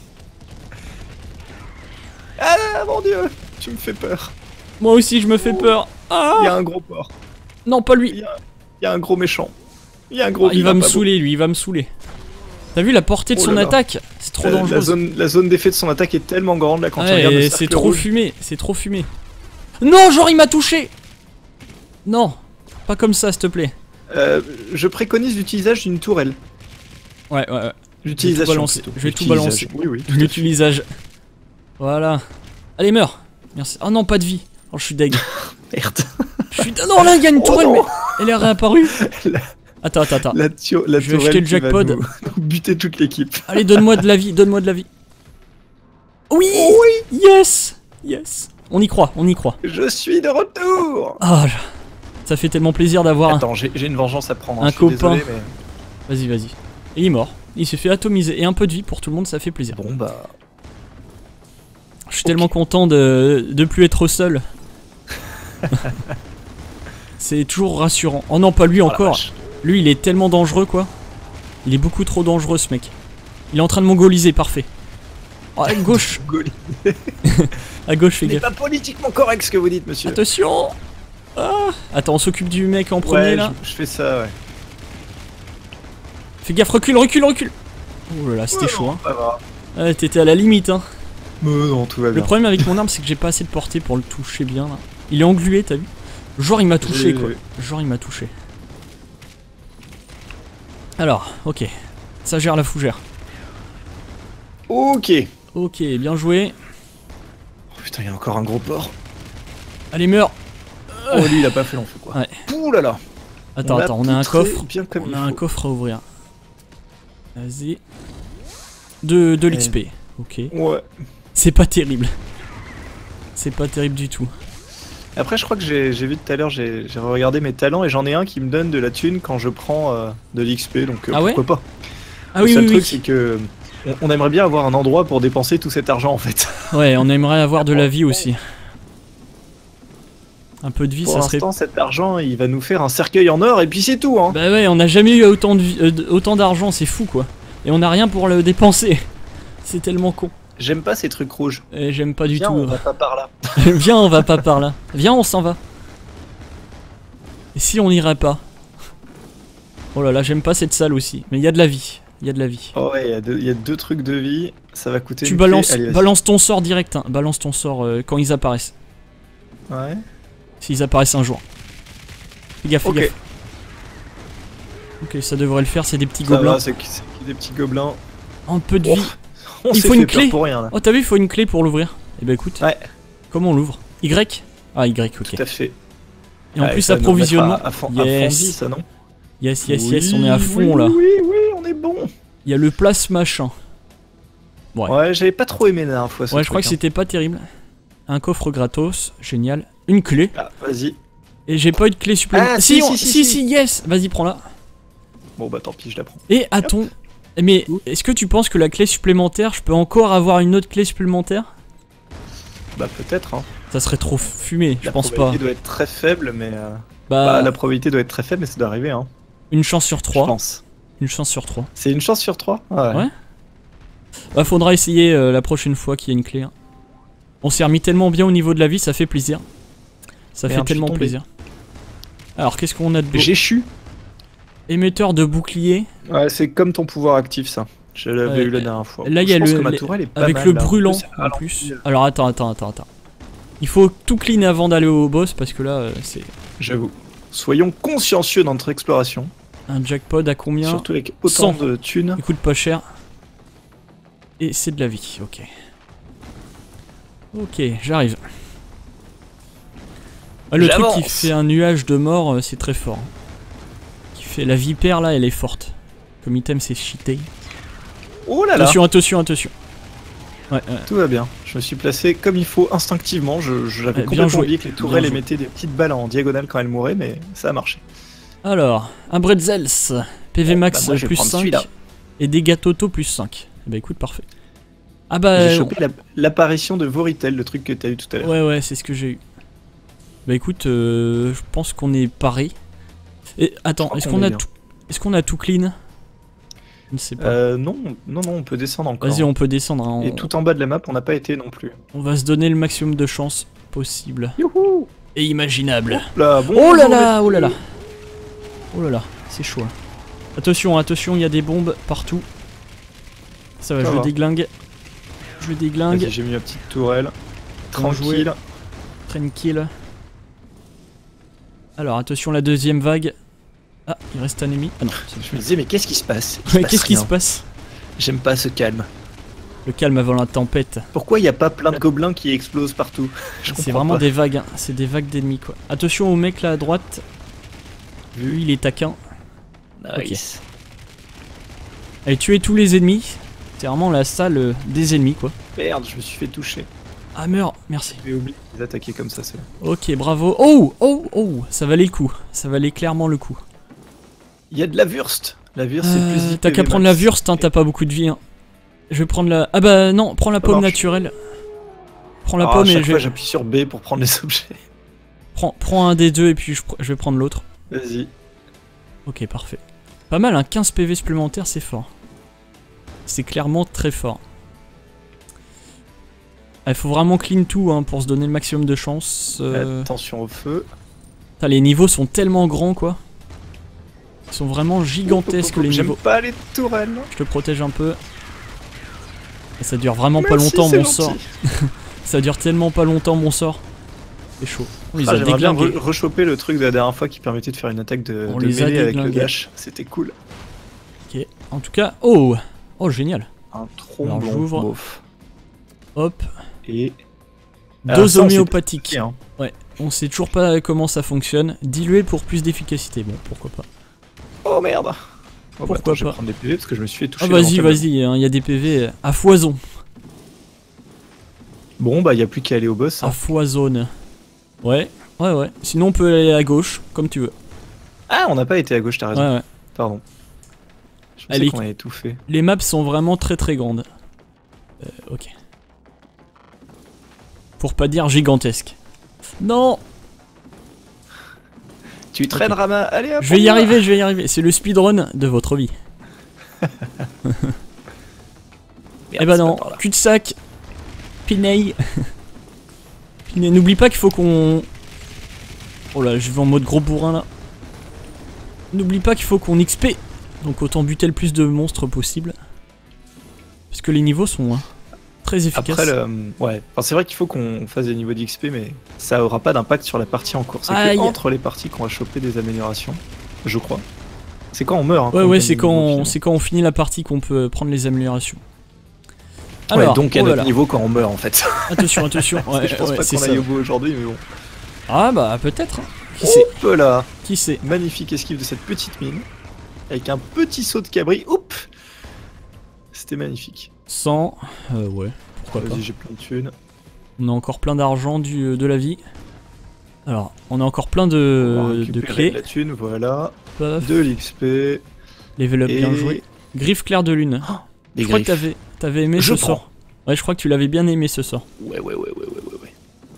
[SPEAKER 2] Ah mon dieu, tu me fais peur.
[SPEAKER 1] Moi aussi, je me fais peur. Ah
[SPEAKER 2] Il y a un gros porc.
[SPEAKER 1] non, pas lui.
[SPEAKER 2] Il y a, il y a un gros méchant. Il y a un gros.
[SPEAKER 1] Ah, il va
[SPEAKER 2] vilain
[SPEAKER 1] me
[SPEAKER 2] pas beau.
[SPEAKER 1] saouler, lui, il va me saouler. T'as vu la portée de
[SPEAKER 2] Oh
[SPEAKER 1] son
[SPEAKER 2] là là.
[SPEAKER 1] attaque? C'est trop
[SPEAKER 2] Euh, la
[SPEAKER 1] dangereux.
[SPEAKER 2] zone, la zone d'effet de son attaque est tellement grande là quand tu
[SPEAKER 1] Ouais,
[SPEAKER 2] regardes le
[SPEAKER 1] c'est
[SPEAKER 2] cercle
[SPEAKER 1] trop
[SPEAKER 2] rouge.
[SPEAKER 1] fumé, c'est trop fumé. Non, genre il m'a touché. Non, pas comme ça, s'il te plaît.
[SPEAKER 2] Euh, je préconise l'utilisation d'une tourelle.
[SPEAKER 1] Ouais, ouais, ouais.
[SPEAKER 2] L'utilisation.
[SPEAKER 1] balancer,
[SPEAKER 2] plutôt.
[SPEAKER 1] je vais tout
[SPEAKER 2] L'utilisation.
[SPEAKER 1] balancer.
[SPEAKER 2] Oui, oui. tout à fait.
[SPEAKER 1] L'utilisage. Voilà. Allez, meurs. Merci. Oh non, pas de vie. Oh, je suis deg.
[SPEAKER 2] Merde.
[SPEAKER 1] Je suis... Non, là, il y a une
[SPEAKER 2] Oh
[SPEAKER 1] tourelle,
[SPEAKER 2] non.
[SPEAKER 1] mais elle est réapparue.
[SPEAKER 2] La-
[SPEAKER 1] Attends, attends, attends.
[SPEAKER 2] La, tio- la
[SPEAKER 1] Je vais
[SPEAKER 2] tourelle
[SPEAKER 1] acheter le
[SPEAKER 2] qui va
[SPEAKER 1] jackpot.
[SPEAKER 2] nous- nous buter toute l'équipe.
[SPEAKER 1] Allez, donne-moi de la vie, donne-moi de la vie. Oui,
[SPEAKER 2] Oui,
[SPEAKER 1] yes, yes. On y croit, on y croit.
[SPEAKER 2] je suis de retour.
[SPEAKER 1] Ah, je- ça fait tellement plaisir d'avoir un...
[SPEAKER 2] Attends, j'ai j'ai une vengeance à prendre. hein,
[SPEAKER 1] un
[SPEAKER 2] je suis
[SPEAKER 1] copain.
[SPEAKER 2] désolé, mais-
[SPEAKER 1] Vas-y, vas-y. Et il est mort. Il s'est fait atomiser. Et un peu de vie pour tout le monde, ça fait plaisir.
[SPEAKER 2] Bon bah.
[SPEAKER 1] Je suis tellement content de, de plus être seul. C'est toujours rassurant. Oh non, pas lui
[SPEAKER 2] oh la
[SPEAKER 1] encore.
[SPEAKER 2] vache.
[SPEAKER 1] Lui, il est tellement dangereux, quoi. Il est beaucoup trop dangereux, ce mec. Il est en train de mongoliser, parfait. Oh, à gauche,
[SPEAKER 2] Gaulle.
[SPEAKER 1] à gauche, fais
[SPEAKER 2] C'est
[SPEAKER 1] gaffe.
[SPEAKER 2] pas politiquement correct ce que vous dites, monsieur.
[SPEAKER 1] Attention. Ah. Attends, on s'occupe du mec en premier,
[SPEAKER 2] ouais,
[SPEAKER 1] là.
[SPEAKER 2] je, je fais ça, ouais.
[SPEAKER 1] Fais gaffe, recule, recule, recule. Oh là là, c'était
[SPEAKER 2] Ouais,
[SPEAKER 1] chaud, hein.
[SPEAKER 2] Ça va.
[SPEAKER 1] Ouais, t'étais à la limite, hein.
[SPEAKER 2] Mais non, tout va
[SPEAKER 1] Le
[SPEAKER 2] bien.
[SPEAKER 1] problème avec mon arme, c'est que j'ai pas assez de portée pour le toucher bien, là. Il est englué, t'as vu? Genre, il m'a touché,
[SPEAKER 2] J'ai-
[SPEAKER 1] quoi. Genre, il m'a touché. Alors, ok. Ça gère la fougère.
[SPEAKER 2] Ok.
[SPEAKER 1] Ok, bien joué.
[SPEAKER 2] putain, il y a encore un gros porc.
[SPEAKER 1] Allez, meurs.
[SPEAKER 2] Oh, lui, il a pas fait long feu, quoi.
[SPEAKER 1] Ouais.
[SPEAKER 2] Ouh là là.
[SPEAKER 1] Attends,
[SPEAKER 2] on
[SPEAKER 1] attends, on a un coffre.
[SPEAKER 2] Bien comme
[SPEAKER 1] on
[SPEAKER 2] il
[SPEAKER 1] a un
[SPEAKER 2] faut.
[SPEAKER 1] coffre à ouvrir. Vas-y. De, de l'X P. Ok.
[SPEAKER 2] Ouais.
[SPEAKER 1] C'est pas terrible. C'est pas terrible du tout.
[SPEAKER 2] Après, je crois que j'ai vu tout à l'heure, j'ai regardé mes talents et j'en ai un qui me donne de la thune quand je prends euh, de l'X P, donc euh,
[SPEAKER 1] ah ouais
[SPEAKER 2] pourquoi pas.
[SPEAKER 1] Ah
[SPEAKER 2] le
[SPEAKER 1] oui,
[SPEAKER 2] seul
[SPEAKER 1] oui,
[SPEAKER 2] truc,
[SPEAKER 1] oui.
[SPEAKER 2] c'est que on, on aimerait bien avoir un endroit pour dépenser tout cet argent en fait.
[SPEAKER 1] Ouais, on aimerait avoir de la vie aussi. Un peu de vie,
[SPEAKER 2] Pour
[SPEAKER 1] ça serait...
[SPEAKER 2] l'instant, cet argent, il va nous faire un cercueil en or et puis c'est tout, hein.
[SPEAKER 1] Bah ouais, on a jamais eu autant de vie- euh, autant d'argent, c'est fou quoi. Et on a rien pour le dépenser. C'est tellement con.
[SPEAKER 2] J'aime pas ces trucs rouges.
[SPEAKER 1] Et j'aime pas du
[SPEAKER 2] Viens,
[SPEAKER 1] tout.
[SPEAKER 2] on va pas par là.
[SPEAKER 1] Viens, on va pas par là. Viens, on s'en va. Et si on irait pas? Oh là là, j'aime pas cette salle aussi. Mais il y a de la vie. Il y a de la vie.
[SPEAKER 2] Oh ouais, il y, a deux- y a deux trucs de vie, ça va coûter
[SPEAKER 1] Tu
[SPEAKER 2] une
[SPEAKER 1] balances,
[SPEAKER 2] clé. Allez, vas-y.
[SPEAKER 1] balance ton sort direct. Hein. Balance ton sort euh, quand ils apparaissent.
[SPEAKER 2] Ouais.
[SPEAKER 1] S'ils apparaissent un jour. Fais gaffe, fais
[SPEAKER 2] Ok.
[SPEAKER 1] gaffe. Ok, ça devrait le faire, c'est des petits
[SPEAKER 2] Ça
[SPEAKER 1] gobelins.
[SPEAKER 2] va, c'est que- c'est que des petits gobelins.
[SPEAKER 1] Un peu de
[SPEAKER 2] Oh,
[SPEAKER 1] vie.
[SPEAKER 2] on
[SPEAKER 1] Il
[SPEAKER 2] s'est
[SPEAKER 1] faut
[SPEAKER 2] fait
[SPEAKER 1] une
[SPEAKER 2] peur
[SPEAKER 1] clé.
[SPEAKER 2] pour rien là.
[SPEAKER 1] Oh, t'as vu, il faut une clé pour l'ouvrir. Eh ben écoute.
[SPEAKER 2] Ouais.
[SPEAKER 1] Comment on l'ouvre? Y? Ah, Y, ok.
[SPEAKER 2] Tout à fait.
[SPEAKER 1] Et en
[SPEAKER 2] Ouais,
[SPEAKER 1] plus,
[SPEAKER 2] ça va nous
[SPEAKER 1] approvisionnement.
[SPEAKER 2] mettre À, à, fond, à fond de
[SPEAKER 1] Yes.
[SPEAKER 2] vie, ça non?
[SPEAKER 1] Yes, yes,
[SPEAKER 2] Oui,
[SPEAKER 1] yes, on est à fond
[SPEAKER 2] oui,
[SPEAKER 1] là.
[SPEAKER 2] Oui, oui, on est bon.
[SPEAKER 1] Il y a le place machin. Ouais.
[SPEAKER 2] Ouais, j'avais pas trop aimé la dernière fois. ce
[SPEAKER 1] Ouais, je crois que
[SPEAKER 2] truc, hein.
[SPEAKER 1] c'était pas terrible. Un coffre gratos, génial. Une clé.
[SPEAKER 2] Ah, vas-y.
[SPEAKER 1] Et j'ai pas eu de clé supplémentaire.
[SPEAKER 2] Ah,
[SPEAKER 1] si,
[SPEAKER 2] si,
[SPEAKER 1] on-
[SPEAKER 2] si,
[SPEAKER 1] si,
[SPEAKER 2] si,
[SPEAKER 1] si, yes. Vas-y, prends-la.
[SPEAKER 2] Bon bah tant pis, je la prends.
[SPEAKER 1] Et attends. Mais est-ce que tu penses que la clé supplémentaire, je peux encore avoir une autre clé supplémentaire?
[SPEAKER 2] Bah peut-être, hein.
[SPEAKER 1] Ça serait trop fumé, je
[SPEAKER 2] La
[SPEAKER 1] pense pas.
[SPEAKER 2] probabilité doit être très faible, mais... euh,
[SPEAKER 1] Bah,
[SPEAKER 2] Bah, la probabilité doit être très faible, mais ça doit arriver, hein.
[SPEAKER 1] une chance sur
[SPEAKER 2] Je
[SPEAKER 1] trois.
[SPEAKER 2] pense.
[SPEAKER 1] Une chance sur trois.
[SPEAKER 2] C'est une chance sur trois? Ouais.
[SPEAKER 1] Ouais. Bah, faudra essayer euh, la prochaine fois qu'il y a une clé. hein. On s'est remis tellement bien au niveau de la vie, ça fait plaisir. Ça
[SPEAKER 2] Merde,
[SPEAKER 1] fait tellement
[SPEAKER 2] je suis tombé.
[SPEAKER 1] plaisir. Alors, qu'est-ce qu'on a de beau?
[SPEAKER 2] J'ai chu.
[SPEAKER 1] Émetteur de bouclier.
[SPEAKER 2] Ouais, c'est comme ton pouvoir actif, ça. Je l'avais
[SPEAKER 1] Ouais,
[SPEAKER 2] eu la
[SPEAKER 1] euh,
[SPEAKER 2] dernière fois.
[SPEAKER 1] là, il y a
[SPEAKER 2] Je pense
[SPEAKER 1] le-
[SPEAKER 2] que ma
[SPEAKER 1] les-
[SPEAKER 2] tourelle est pas
[SPEAKER 1] Avec
[SPEAKER 2] mal,
[SPEAKER 1] le
[SPEAKER 2] là.
[SPEAKER 1] brûlant
[SPEAKER 2] C'est
[SPEAKER 1] en
[SPEAKER 2] ralenti,
[SPEAKER 1] plus.
[SPEAKER 2] euh,
[SPEAKER 1] Alors attends, attends, attends, attends. Il faut tout clean avant d'aller au boss parce que là euh, c'est
[SPEAKER 2] J'avoue. Soyons consciencieux dans notre exploration.
[SPEAKER 1] un jackpot à combien?
[SPEAKER 2] Surtout avec autant
[SPEAKER 1] cent.
[SPEAKER 2] de thunes.
[SPEAKER 1] Il coûte pas cher. Et c'est de la vie, ok. Ok, j'arrive. Ah, le truc qui
[SPEAKER 2] J'avance.
[SPEAKER 1] fait un nuage de mort, euh, c'est très fort. Qui fait la vipère là, elle est forte. Comme item, c'est cheaté.
[SPEAKER 2] Oh là là.
[SPEAKER 1] Attention, attention, attention. Ouais, ouais.
[SPEAKER 2] Tout va bien. Je me suis placé comme il faut instinctivement. Je, je- J'avais
[SPEAKER 1] Ouais, bien
[SPEAKER 2] complètement
[SPEAKER 1] joué.
[SPEAKER 2] oublié que les tourelles
[SPEAKER 1] Bien joué.
[SPEAKER 2] émettaient des petites balles en diagonale quand elles mouraient, mais ça a marché.
[SPEAKER 1] Alors, un Bretzels, P V
[SPEAKER 2] Bon,
[SPEAKER 1] max
[SPEAKER 2] bah moi, je vais
[SPEAKER 1] plus
[SPEAKER 2] prendre
[SPEAKER 1] cinq
[SPEAKER 2] celui-là.
[SPEAKER 1] et dégâts totaux plus cinq. Bah écoute, parfait. Ah bah
[SPEAKER 2] J'ai chopé la- l'apparition de Voritel, le truc que t'as eu tout à l'heure.
[SPEAKER 1] ouais ouais, c'est ce que j'ai eu. Bah écoute, euh, je pense qu'on est paré. Et attends,
[SPEAKER 2] crois
[SPEAKER 1] est-ce
[SPEAKER 2] qu'on
[SPEAKER 1] qu'on
[SPEAKER 2] est
[SPEAKER 1] a
[SPEAKER 2] bien.
[SPEAKER 1] tout est-ce qu'on a tout clean? Je ne sais pas.
[SPEAKER 2] Euh, non, non, non, on peut descendre encore.
[SPEAKER 1] Vas-y, on peut descendre. hein,
[SPEAKER 2] Et
[SPEAKER 1] On,
[SPEAKER 2] tout en bas de la map, on n'a pas été non plus.
[SPEAKER 1] on va se donner le maximum de chance possible
[SPEAKER 2] Youhou.
[SPEAKER 1] et imaginable.
[SPEAKER 2] Là, bon,
[SPEAKER 1] Oh là
[SPEAKER 2] bon,
[SPEAKER 1] là,
[SPEAKER 2] mais-
[SPEAKER 1] oh là là. Oh là là, c'est chaud. hein. Attention, attention, il y a des bombes partout. Ça va,
[SPEAKER 2] Ça
[SPEAKER 1] je le
[SPEAKER 2] va.
[SPEAKER 1] déglingue. Je le déglingue.
[SPEAKER 2] Vas-y, j'ai mis ma petite tourelle.
[SPEAKER 1] Bien joué.
[SPEAKER 2] Tranquille.
[SPEAKER 1] Tranquille. Alors attention la deuxième vague. Ah, il reste un ennemi. Ah non, c'est
[SPEAKER 2] Je me disais, mais qu'est-ce qui se passe Il se
[SPEAKER 1] Ouais,
[SPEAKER 2] passe
[SPEAKER 1] qu'est-ce qui
[SPEAKER 2] rien.
[SPEAKER 1] se passe?
[SPEAKER 2] J'aime pas ce calme.
[SPEAKER 1] Le calme avant la tempête.
[SPEAKER 2] Pourquoi il n'y a pas plein de gobelins qui explosent partout? Je
[SPEAKER 1] C'est
[SPEAKER 2] comprends
[SPEAKER 1] vraiment
[SPEAKER 2] pas.
[SPEAKER 1] des vagues, hein. C'est des vagues d'ennemis quoi. Attention au mec là à droite. Lui il est taquin.
[SPEAKER 2] Nice.
[SPEAKER 1] Allez, tuer tous les ennemis. C'est vraiment la salle euh, des ennemis quoi.
[SPEAKER 2] Merde, je me suis fait toucher.
[SPEAKER 1] Ah meurs, merci.
[SPEAKER 2] J'avais oublié de les attaquer comme ça, c'est
[SPEAKER 1] Ok, bravo. Oh, oh, oh, ça valait le coup. Ça valait clairement le coup.
[SPEAKER 2] Il y a de la Wurst. La Wurst, c'est
[SPEAKER 1] Euh,
[SPEAKER 2] plus I P
[SPEAKER 1] T'as qu'à
[SPEAKER 2] V
[SPEAKER 1] prendre la
[SPEAKER 2] max.
[SPEAKER 1] Wurst, hein, t'as pas beaucoup de vie. Hein. Je vais prendre la... Ah bah non, prends la
[SPEAKER 2] Ça
[SPEAKER 1] pomme
[SPEAKER 2] marche.
[SPEAKER 1] naturelle. Prends la
[SPEAKER 2] Ah, à
[SPEAKER 1] pomme et
[SPEAKER 2] chaque
[SPEAKER 1] je
[SPEAKER 2] fois,
[SPEAKER 1] vais...
[SPEAKER 2] j'appuie sur B pour prendre les objets.
[SPEAKER 1] Prends, prends un des deux et puis je, pr- je vais prendre l'autre.
[SPEAKER 2] Vas-y.
[SPEAKER 1] Ok, parfait. Pas mal, hein, quinze P V supplémentaires, c'est fort. C'est clairement très fort. Il faut vraiment clean tout hein, pour se donner le maximum de chance. Euh...
[SPEAKER 2] Attention au feu.
[SPEAKER 1] Putain, les niveaux sont tellement grands quoi. Ils sont vraiment gigantesques les
[SPEAKER 2] J'aime
[SPEAKER 1] niveaux.
[SPEAKER 2] pas les tourelles.
[SPEAKER 1] Je te protège un peu. Et ça dure vraiment pas
[SPEAKER 2] Merci,
[SPEAKER 1] longtemps
[SPEAKER 2] c'est
[SPEAKER 1] mon
[SPEAKER 2] gentil.
[SPEAKER 1] sort. Ça dure tellement pas longtemps mon sort. C'est chaud. On les
[SPEAKER 2] Ah,
[SPEAKER 1] a
[SPEAKER 2] J'aimerais bien
[SPEAKER 1] déglingués.
[SPEAKER 2] re- rechoper le truc de la dernière fois qui permettait de faire une attaque de,
[SPEAKER 1] On
[SPEAKER 2] de
[SPEAKER 1] les a
[SPEAKER 2] mêlée avec le
[SPEAKER 1] déglingués.
[SPEAKER 2] dash. C'était cool.
[SPEAKER 1] Ok. En tout cas, oh, oh génial.
[SPEAKER 2] Un
[SPEAKER 1] Alors,
[SPEAKER 2] tromblon.
[SPEAKER 1] j'ouvre.
[SPEAKER 2] Bof.
[SPEAKER 1] Hop.
[SPEAKER 2] Et
[SPEAKER 1] Dose
[SPEAKER 2] ça, on sait
[SPEAKER 1] homéopathique.
[SPEAKER 2] pas, hein.
[SPEAKER 1] Ouais, on sait toujours pas comment ça fonctionne. Dilué pour plus d'efficacité. Bon, pourquoi pas.
[SPEAKER 2] Oh merde. Oh,
[SPEAKER 1] Pourquoi
[SPEAKER 2] bah, attends, je
[SPEAKER 1] pas.
[SPEAKER 2] vais prendre des P V parce que je me suis fait toucher.
[SPEAKER 1] Ah vas-y,
[SPEAKER 2] lamentablement.
[SPEAKER 1] vas-y, il y a des P V à foison.
[SPEAKER 2] Bon, bah, il y a plus qu'à aller au boss.
[SPEAKER 1] À
[SPEAKER 2] Hein.
[SPEAKER 1] foisonne. Ouais, ouais, ouais. Sinon, on peut aller à gauche, comme tu veux.
[SPEAKER 2] Ah, on n'a pas été à gauche, t'as raison.
[SPEAKER 1] Ouais, ouais.
[SPEAKER 2] Pardon. Je
[SPEAKER 1] Allez.
[SPEAKER 2] pensais qu'on avait tout fait.
[SPEAKER 1] Les maps sont vraiment très très grandes. Euh, ok. Pour pas dire gigantesque. Non!
[SPEAKER 2] Tu traînes,
[SPEAKER 1] Ok.
[SPEAKER 2] Rama. Allez, hop.
[SPEAKER 1] Je vais
[SPEAKER 2] on
[SPEAKER 1] y
[SPEAKER 2] va.
[SPEAKER 1] arriver, je vais y arriver. C'est le speedrun de votre vie.
[SPEAKER 2] Merde,
[SPEAKER 1] Eh bah
[SPEAKER 2] c'est
[SPEAKER 1] non,
[SPEAKER 2] pas par là.
[SPEAKER 1] cul-de-sac. Pinay. Pinay. N'oublie pas qu'il faut qu'on... Oh là, je vais en mode gros bourrin là. N'oublie pas qu'il faut qu'on X P. Donc autant buter le plus de monstres possible. Parce que les niveaux sont hein, très efficaces.
[SPEAKER 2] Après, le... ouais. Enfin, c'est vrai qu'il faut qu'on fasse des niveaux d'X P, mais ça aura pas d'impact sur la partie en cours. C'est
[SPEAKER 1] Aïe.
[SPEAKER 2] que entre les parties qu'on va choper des améliorations, je crois. C'est quand on meurt. Hein,
[SPEAKER 1] Ouais,
[SPEAKER 2] qu'on
[SPEAKER 1] ouais,
[SPEAKER 2] gagne
[SPEAKER 1] c'est
[SPEAKER 2] des
[SPEAKER 1] quand,
[SPEAKER 2] niveaux,
[SPEAKER 1] on,
[SPEAKER 2] finalement.
[SPEAKER 1] c'est quand on finit la partie qu'on peut prendre les améliorations.
[SPEAKER 2] Ouais, donc à
[SPEAKER 1] oh là
[SPEAKER 2] notre
[SPEAKER 1] là.
[SPEAKER 2] niveau quand on meurt en fait.
[SPEAKER 1] Attention, attention. Ouais,
[SPEAKER 2] je pense
[SPEAKER 1] ouais,
[SPEAKER 2] pas
[SPEAKER 1] c'est
[SPEAKER 2] qu'on
[SPEAKER 1] ça.
[SPEAKER 2] aille au bout aujourd'hui, mais bon.
[SPEAKER 1] Ah bah peut-être. hein. Qui sait?
[SPEAKER 2] Hop là.
[SPEAKER 1] Qui sait?
[SPEAKER 2] Magnifique esquive de cette petite mine. Avec un petit saut de cabri. Oups. C'était magnifique.
[SPEAKER 1] cent. Euh, ouais, pourquoi pas.
[SPEAKER 2] Vas-y, j'ai plein de thunes.
[SPEAKER 1] On a encore plein d'argent du, de la vie. Alors, on a encore plein
[SPEAKER 2] On va
[SPEAKER 1] de, de
[SPEAKER 2] récupérer
[SPEAKER 1] clés.
[SPEAKER 2] de la thune, voilà.
[SPEAKER 1] Paf.
[SPEAKER 2] De l'X P.
[SPEAKER 1] Level up, bien
[SPEAKER 2] Et-
[SPEAKER 1] joué. Griffe claire de lune.
[SPEAKER 2] Des
[SPEAKER 1] je crois que
[SPEAKER 2] griffes.
[SPEAKER 1] t'avais, t'avais aimé
[SPEAKER 2] Je
[SPEAKER 1] ce
[SPEAKER 2] prends.
[SPEAKER 1] sort. Ouais, je crois que tu l'avais bien aimé ce sort.
[SPEAKER 2] Ouais, ouais, ouais, ouais, ouais, ouais, ouais.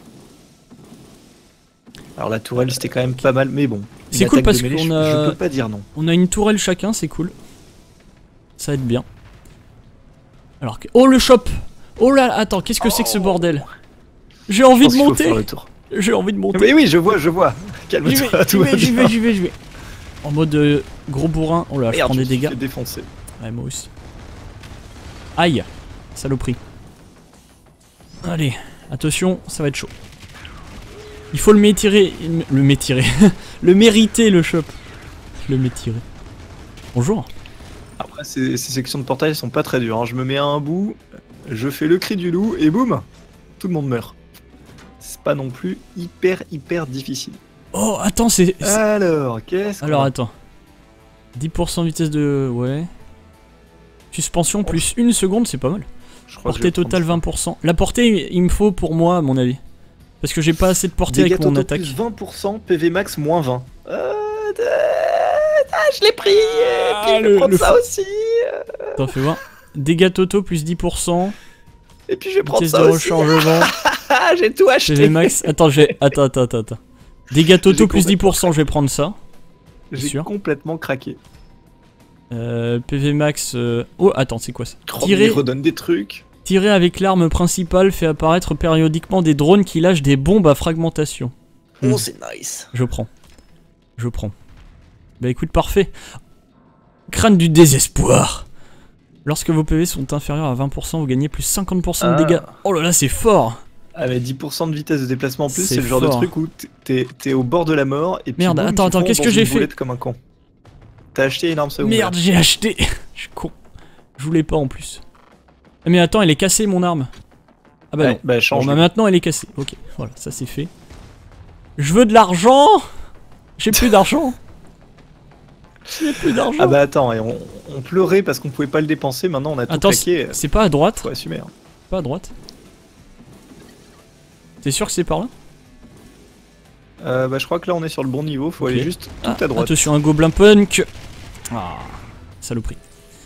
[SPEAKER 2] Alors la tourelle, c'était quand même pas mal, mais bon.
[SPEAKER 1] C'est
[SPEAKER 2] Une
[SPEAKER 1] cool
[SPEAKER 2] attaque
[SPEAKER 1] parce
[SPEAKER 2] de mêlée,
[SPEAKER 1] qu'on
[SPEAKER 2] je-
[SPEAKER 1] a-
[SPEAKER 2] Je peux pas dire non.
[SPEAKER 1] On a une tourelle chacun, c'est cool. Ça aide bien. Alors que... Oh le shop. Oh là, attends, qu'est-ce que c'est que ce bordel? J'ai
[SPEAKER 2] Je
[SPEAKER 1] envie
[SPEAKER 2] pense
[SPEAKER 1] de
[SPEAKER 2] qu'il faut
[SPEAKER 1] monter.
[SPEAKER 2] faire le tour.
[SPEAKER 1] J'ai envie de monter.
[SPEAKER 2] Mais oui, je vois, je vois.
[SPEAKER 1] J'y vais,
[SPEAKER 2] Calme-toi,
[SPEAKER 1] j'y
[SPEAKER 2] tout va
[SPEAKER 1] vais, j'y
[SPEAKER 2] bien.
[SPEAKER 1] vais, j'y vais, j'y vais. En mode euh, gros bourrin. Oh là, je
[SPEAKER 2] Merde,
[SPEAKER 1] prends
[SPEAKER 2] je
[SPEAKER 1] des
[SPEAKER 2] me suis
[SPEAKER 1] dégâts.
[SPEAKER 2] fait défoncer.
[SPEAKER 1] Ouais, moi aussi. Aïe, saloperie. Allez, attention, ça va être chaud. Il faut le m'étirer. Le m'étirer. Le mériter, le shop. Le m'étirer. Bonjour.
[SPEAKER 2] Après, ces, ces sections de portail sont pas très dures. hein. Je me mets à un bout, je fais le cri du loup et boum, tout le monde meurt. C'est pas non plus hyper, hyper difficile.
[SPEAKER 1] Oh, attends, c'est. c'est-
[SPEAKER 2] Alors, qu'est-ce qu'on
[SPEAKER 1] Alors,
[SPEAKER 2] a
[SPEAKER 1] attends. dix pour cent vitesse de. Ouais. Suspension plus une seconde, c'est pas mal.
[SPEAKER 2] Je crois que je
[SPEAKER 1] Portée
[SPEAKER 2] vais prendre
[SPEAKER 1] totale
[SPEAKER 2] ça.
[SPEAKER 1] vingt pour cent. La portée, il me faut pour moi, à mon avis. Parce que j'ai pas assez de portée
[SPEAKER 2] Dégâts
[SPEAKER 1] avec mon
[SPEAKER 2] totaux
[SPEAKER 1] attaque.
[SPEAKER 2] plus vingt pour cent, P V max moins vingt. Euh, de- Ah, je l'ai pris, et
[SPEAKER 1] Ah,
[SPEAKER 2] puis je vais
[SPEAKER 1] le-
[SPEAKER 2] prendre
[SPEAKER 1] le
[SPEAKER 2] ça
[SPEAKER 1] fou.
[SPEAKER 2] aussi.
[SPEAKER 1] Attends, fais voir. Dégâts totaux plus dix pour cent.
[SPEAKER 2] Et puis je vais prendre
[SPEAKER 1] Vitesse
[SPEAKER 2] ça
[SPEAKER 1] de
[SPEAKER 2] aussi.
[SPEAKER 1] rechargement.
[SPEAKER 2] Ah, j'ai tout acheté.
[SPEAKER 1] P V max. Attends, j'ai. Attends, attends, attends, attends. Dégâts totaux
[SPEAKER 2] J'ai
[SPEAKER 1] plus dix pour cent, je vais prendre ça.
[SPEAKER 2] J'ai
[SPEAKER 1] sûr.
[SPEAKER 2] complètement craqué.
[SPEAKER 1] Euh, P V max. euh, Oh, attends, c'est quoi ça?
[SPEAKER 2] Oh, mais
[SPEAKER 1] Tirer,
[SPEAKER 2] il redonne des trucs.
[SPEAKER 1] tirer avec l'arme principale fait apparaître périodiquement des drones qui lâchent des bombes à fragmentation. Hmm.
[SPEAKER 2] Oh, c'est nice.
[SPEAKER 1] Je prends. Je prends. Bah écoute, parfait. Crâne du désespoir. Lorsque vos P V sont inférieurs à vingt pour cent, vous gagnez plus cinquante pour cent de
[SPEAKER 2] Ah.
[SPEAKER 1] dégâts. Oh là là, c'est fort.
[SPEAKER 2] Avec dix pour cent de vitesse de déplacement en plus,
[SPEAKER 1] C'est
[SPEAKER 2] c'est le genre de
[SPEAKER 1] fort.
[SPEAKER 2] truc où t'es t'es au bord de la mort et puis
[SPEAKER 1] Merde,
[SPEAKER 2] boum,
[SPEAKER 1] attends,
[SPEAKER 2] tu
[SPEAKER 1] attends,
[SPEAKER 2] fonces
[SPEAKER 1] qu'est-ce
[SPEAKER 2] dans
[SPEAKER 1] que
[SPEAKER 2] une
[SPEAKER 1] j'ai fait
[SPEAKER 2] boulette comme un con. T'as acheté une arme secondaire.
[SPEAKER 1] Merde, j'ai acheté. Je suis con. Je voulais pas en plus. Ah, mais attends, elle est cassée mon arme. Ah bah
[SPEAKER 2] Ouais,
[SPEAKER 1] non.
[SPEAKER 2] bah
[SPEAKER 1] Bon,
[SPEAKER 2] change.
[SPEAKER 1] bah maintenant elle est cassée. Ok, voilà, ça c'est fait. Je veux de l'argent. J'ai plus d'argent. J'ai plus d'argent.
[SPEAKER 2] Ah bah attends, et on, on pleurait parce qu'on pouvait pas le dépenser, maintenant on a tout
[SPEAKER 1] Attends,
[SPEAKER 2] claqué.
[SPEAKER 1] c'est pas à droite.
[SPEAKER 2] Faut assumer. hein.
[SPEAKER 1] Pas à droite. T'es sûr que c'est par là?
[SPEAKER 2] Euh, bah je crois que là on est sur le bon niveau, faut
[SPEAKER 1] Ok.
[SPEAKER 2] aller juste tout
[SPEAKER 1] Ah,
[SPEAKER 2] à droite.
[SPEAKER 1] attention, un gobelin punk. Ah, saloperie.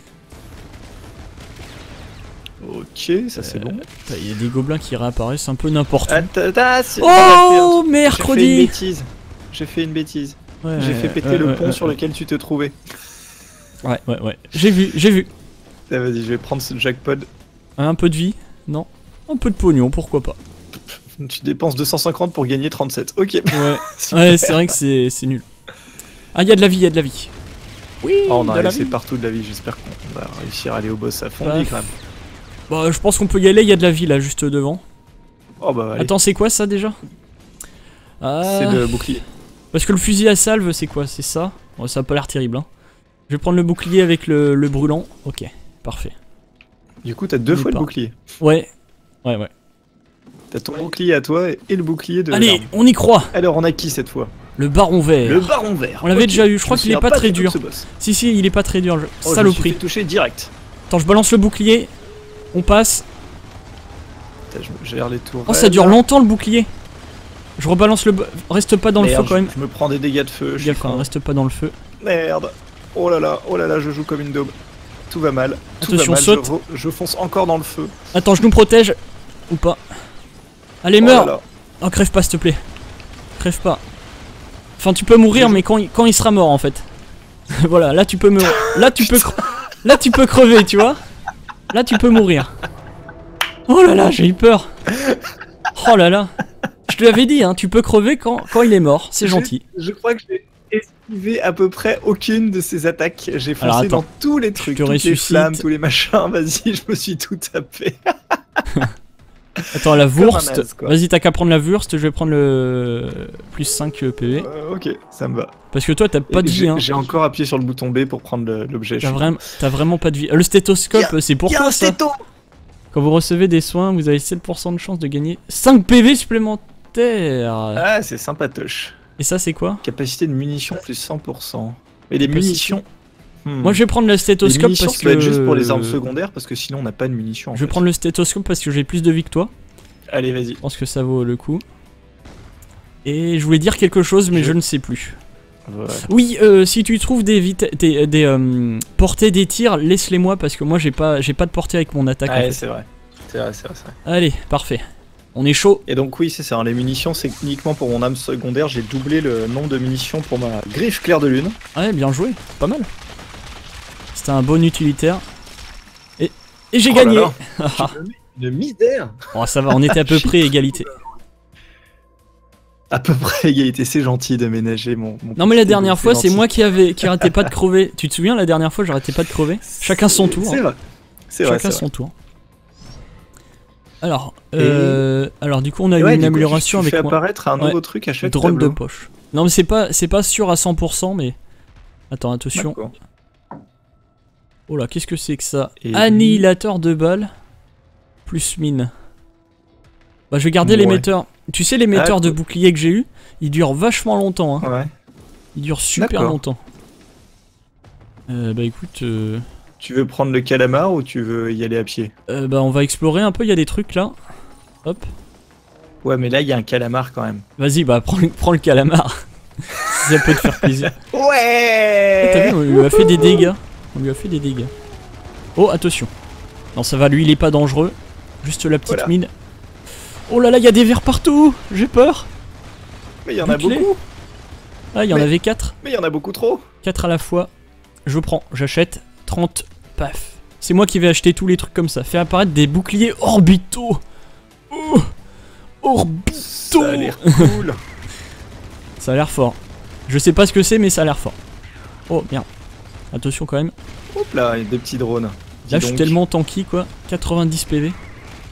[SPEAKER 2] Ok, ça c'est bon.
[SPEAKER 1] Il y a des gobelins qui réapparaissent un peu n'importe où.
[SPEAKER 2] Attends, attends, c'est-
[SPEAKER 1] Oh,
[SPEAKER 2] J'ai fait une
[SPEAKER 1] mercredi.
[SPEAKER 2] bêtise. J'ai fait une bêtise.
[SPEAKER 1] Ouais,
[SPEAKER 2] J'ai
[SPEAKER 1] ouais,
[SPEAKER 2] fait péter
[SPEAKER 1] ouais,
[SPEAKER 2] le
[SPEAKER 1] ouais,
[SPEAKER 2] pont
[SPEAKER 1] ouais,
[SPEAKER 2] sur
[SPEAKER 1] ouais.
[SPEAKER 2] lequel tu te trouvais.
[SPEAKER 1] Ouais, ouais, ouais. J'ai vu, j'ai vu.
[SPEAKER 2] Ah, vas-y, je vais prendre ce jackpot.
[SPEAKER 1] Un peu de vie? Non. Un peu de pognon, pourquoi pas.
[SPEAKER 2] Tu dépenses deux cent cinquante pour gagner trente-sept. Ok.
[SPEAKER 1] Ouais,
[SPEAKER 2] Super.
[SPEAKER 1] ouais, c'est vrai que c'est c'est nul. Ah, il y a de la vie, il y a de la vie. Oui,
[SPEAKER 2] Oh, on
[SPEAKER 1] de
[SPEAKER 2] a
[SPEAKER 1] la
[SPEAKER 2] laissé
[SPEAKER 1] vie.
[SPEAKER 2] partout de la vie, j'espère qu'on va réussir à aller au boss à fond
[SPEAKER 1] Bah,
[SPEAKER 2] vie quand même.
[SPEAKER 1] Bah, je pense qu'on peut y aller, il y a de la vie là, juste devant.
[SPEAKER 2] Oh bah allez,
[SPEAKER 1] Attends, c'est quoi ça déjà? Ah,
[SPEAKER 2] c'est le bouclier.
[SPEAKER 1] parce que le fusil à salve, c'est quoi? C'est ça? Bon, ça a pas l'air terrible, hein. Je vais prendre le bouclier avec le, le brûlant. Ok, parfait.
[SPEAKER 2] Du coup, t'as deux
[SPEAKER 1] Mais
[SPEAKER 2] fois
[SPEAKER 1] pas.
[SPEAKER 2] le bouclier.
[SPEAKER 1] Ouais, ouais, ouais.
[SPEAKER 2] T'as ton bouclier à toi et le bouclier de.
[SPEAKER 1] Allez, on y croit.
[SPEAKER 2] Alors on a qui cette fois?
[SPEAKER 1] Le baron vert.
[SPEAKER 2] Le baron vert.
[SPEAKER 1] On l'avait
[SPEAKER 2] okay.
[SPEAKER 1] déjà eu, je crois qu'il est pas, pas très dur. Si, si, il est pas très dur. Je...
[SPEAKER 2] Oh,
[SPEAKER 1] Saloperie.
[SPEAKER 2] Je me suis fait toucher direct.
[SPEAKER 1] Attends, je balance le bouclier. On passe.
[SPEAKER 2] Putain, je gère les tours.
[SPEAKER 1] Oh, ça dure longtemps le bouclier. Je rebalance le. Reste pas dans
[SPEAKER 2] Merde,
[SPEAKER 1] le feu quand même.
[SPEAKER 2] Je me prends des dégâts de feu. Je
[SPEAKER 1] Gaffe, hein, reste pas dans le feu.
[SPEAKER 2] Merde. Oh là là, oh là là, je joue comme une daube. Tout va mal. Tout
[SPEAKER 1] Attention,
[SPEAKER 2] va mal.
[SPEAKER 1] saute.
[SPEAKER 2] Je, je fonce encore dans le feu.
[SPEAKER 1] Attends, je nous protège. Ou pas. Allez,
[SPEAKER 2] oh
[SPEAKER 1] meurs.
[SPEAKER 2] Là là.
[SPEAKER 1] Oh, crève pas, s'il te plaît. Crève pas. Enfin, tu peux mourir, mais quand il, quand il sera mort en fait. Voilà, là tu peux mourir. Là tu peux, là tu peux crever, tu vois. Là tu peux mourir. Oh là là, j'ai eu peur. Oh là là. Je te l'avais dit, hein, tu peux crever quand, quand il est mort. C'est gentil.
[SPEAKER 2] Je crois que j'ai esquivé à peu près aucune de ses attaques. J'ai foncé
[SPEAKER 1] Alors,
[SPEAKER 2] dans tous les trucs, toutes
[SPEAKER 1] ressuscite.
[SPEAKER 2] les flammes, tous les machins. Vas-y, je me suis tout tapé.
[SPEAKER 1] Attends, la Wurst.
[SPEAKER 2] Naze,
[SPEAKER 1] vas-y, t'as qu'à prendre la Wurst, je vais prendre le plus cinq P V.
[SPEAKER 2] Euh, ok, ça me va.
[SPEAKER 1] Parce que toi, t'as pas de vie. Hein.
[SPEAKER 2] J'ai encore appuyé sur le bouton B pour prendre l'objet.
[SPEAKER 1] T'as vraiment, vraiment pas de vie. Le stéthoscope, c'est pour toi ça. Quand vous recevez des soins, vous avez sept pour cent de chance de gagner cinq P V supplémentaires.
[SPEAKER 2] Ah, c'est sympatoche.
[SPEAKER 1] Et ça, c'est quoi?
[SPEAKER 2] Capacité de munitions plus cent pour cent. Et les
[SPEAKER 1] Capacité.
[SPEAKER 2] munitions... Hmm.
[SPEAKER 1] Moi je vais prendre le stéthoscope
[SPEAKER 2] les
[SPEAKER 1] parce
[SPEAKER 2] ça
[SPEAKER 1] que...
[SPEAKER 2] va être juste pour les armes secondaires parce que sinon on n'a pas de munitions.
[SPEAKER 1] Je vais
[SPEAKER 2] fait.
[SPEAKER 1] prendre le stéthoscope parce que j'ai plus de vie que toi.
[SPEAKER 2] Allez, vas-y.
[SPEAKER 1] Je pense que ça vaut le coup. Et je voulais dire quelque chose mais je, je ne sais plus.
[SPEAKER 2] Voilà.
[SPEAKER 1] Oui, euh, si tu trouves des, des, des euh, portées des tirs, laisse-les moi parce que moi j'ai pas, j'ai pas de portée avec mon attaque.
[SPEAKER 2] Ouais,
[SPEAKER 1] en fait.
[SPEAKER 2] c'est vrai. C'est vrai, c'est vrai, vrai.
[SPEAKER 1] Allez, parfait. On est chaud.
[SPEAKER 2] Et donc oui, c'est ça, hein, les munitions, c'est uniquement pour mon arme secondaire, j'ai doublé le nombre de munitions pour ma griffe claire de lune.
[SPEAKER 1] Ouais, bien joué, pas mal. C'était un bon utilitaire. Et, et j'ai
[SPEAKER 2] oh
[SPEAKER 1] gagné.
[SPEAKER 2] Là là. Une misère.
[SPEAKER 1] Oh, ça va, on était à peu près égalité.
[SPEAKER 2] À peu près égalité, c'est gentil de ménager mon... mon
[SPEAKER 1] non mais la dernière fois, c'est moi qui avait qui arrêtais pas de crever. Tu te souviens, la dernière fois, j'arrêtais pas de crever. Chacun son tour.
[SPEAKER 2] C'est vrai. C'est vrai.
[SPEAKER 1] Chacun son tour. Alors, euh, alors du coup on a eu
[SPEAKER 2] ouais,
[SPEAKER 1] une
[SPEAKER 2] coup,
[SPEAKER 1] amélioration
[SPEAKER 2] tu, tu
[SPEAKER 1] avec
[SPEAKER 2] fais
[SPEAKER 1] moi.
[SPEAKER 2] apparaître un nouveau
[SPEAKER 1] ouais.
[SPEAKER 2] truc à chaque
[SPEAKER 1] drone
[SPEAKER 2] tableau.
[SPEAKER 1] de poche. Non mais c'est pas c'est pas sûr à cent pour cent mais attends attention. Oh là qu'est-ce que c'est que ça? Et annihilateur de balles plus mine. Bah je vais garder ouais. l'émetteur. Tu sais l'émetteur ah, de bouclier que j'ai eu, il dure vachement longtemps. Hein.
[SPEAKER 2] Ouais.
[SPEAKER 1] Il dure super longtemps. Euh, bah écoute. Euh...
[SPEAKER 2] Tu veux prendre le calamar ou tu veux y aller à pied?
[SPEAKER 1] euh, Bah on va explorer un peu, il y a des trucs là. Hop.
[SPEAKER 2] Ouais mais là il y a un calamar quand même.
[SPEAKER 1] Vas-y bah prends, prends le calamar. Si ça peut te faire plaisir.
[SPEAKER 2] Ouais.
[SPEAKER 1] T'as vu, on lui a fait des dégâts. On lui a fait des dégâts. Oh attention. Non ça va, lui il est pas dangereux. Juste la petite voilà. mine. Oh là là il y a des vers partout. J'ai peur.
[SPEAKER 2] Mais il y en a beaucoup.
[SPEAKER 1] Ah il y en
[SPEAKER 2] mais,
[SPEAKER 1] avait quatre.
[SPEAKER 2] Mais il y en a beaucoup trop.
[SPEAKER 1] quatre à la fois. Je prends, j'achète. trente, paf. C'est moi qui vais acheter tous les trucs comme ça. Fais apparaître des boucliers orbitaux. Oh, orbitaux.
[SPEAKER 2] Ça a l'air cool.
[SPEAKER 1] Ça a l'air fort. Je sais pas ce que c'est, mais ça a l'air fort. Oh merde. Attention quand même.
[SPEAKER 2] Hop là, il y a des petits drones.
[SPEAKER 1] Là, je suis tellement tanky quoi. quatre-vingt-dix P V.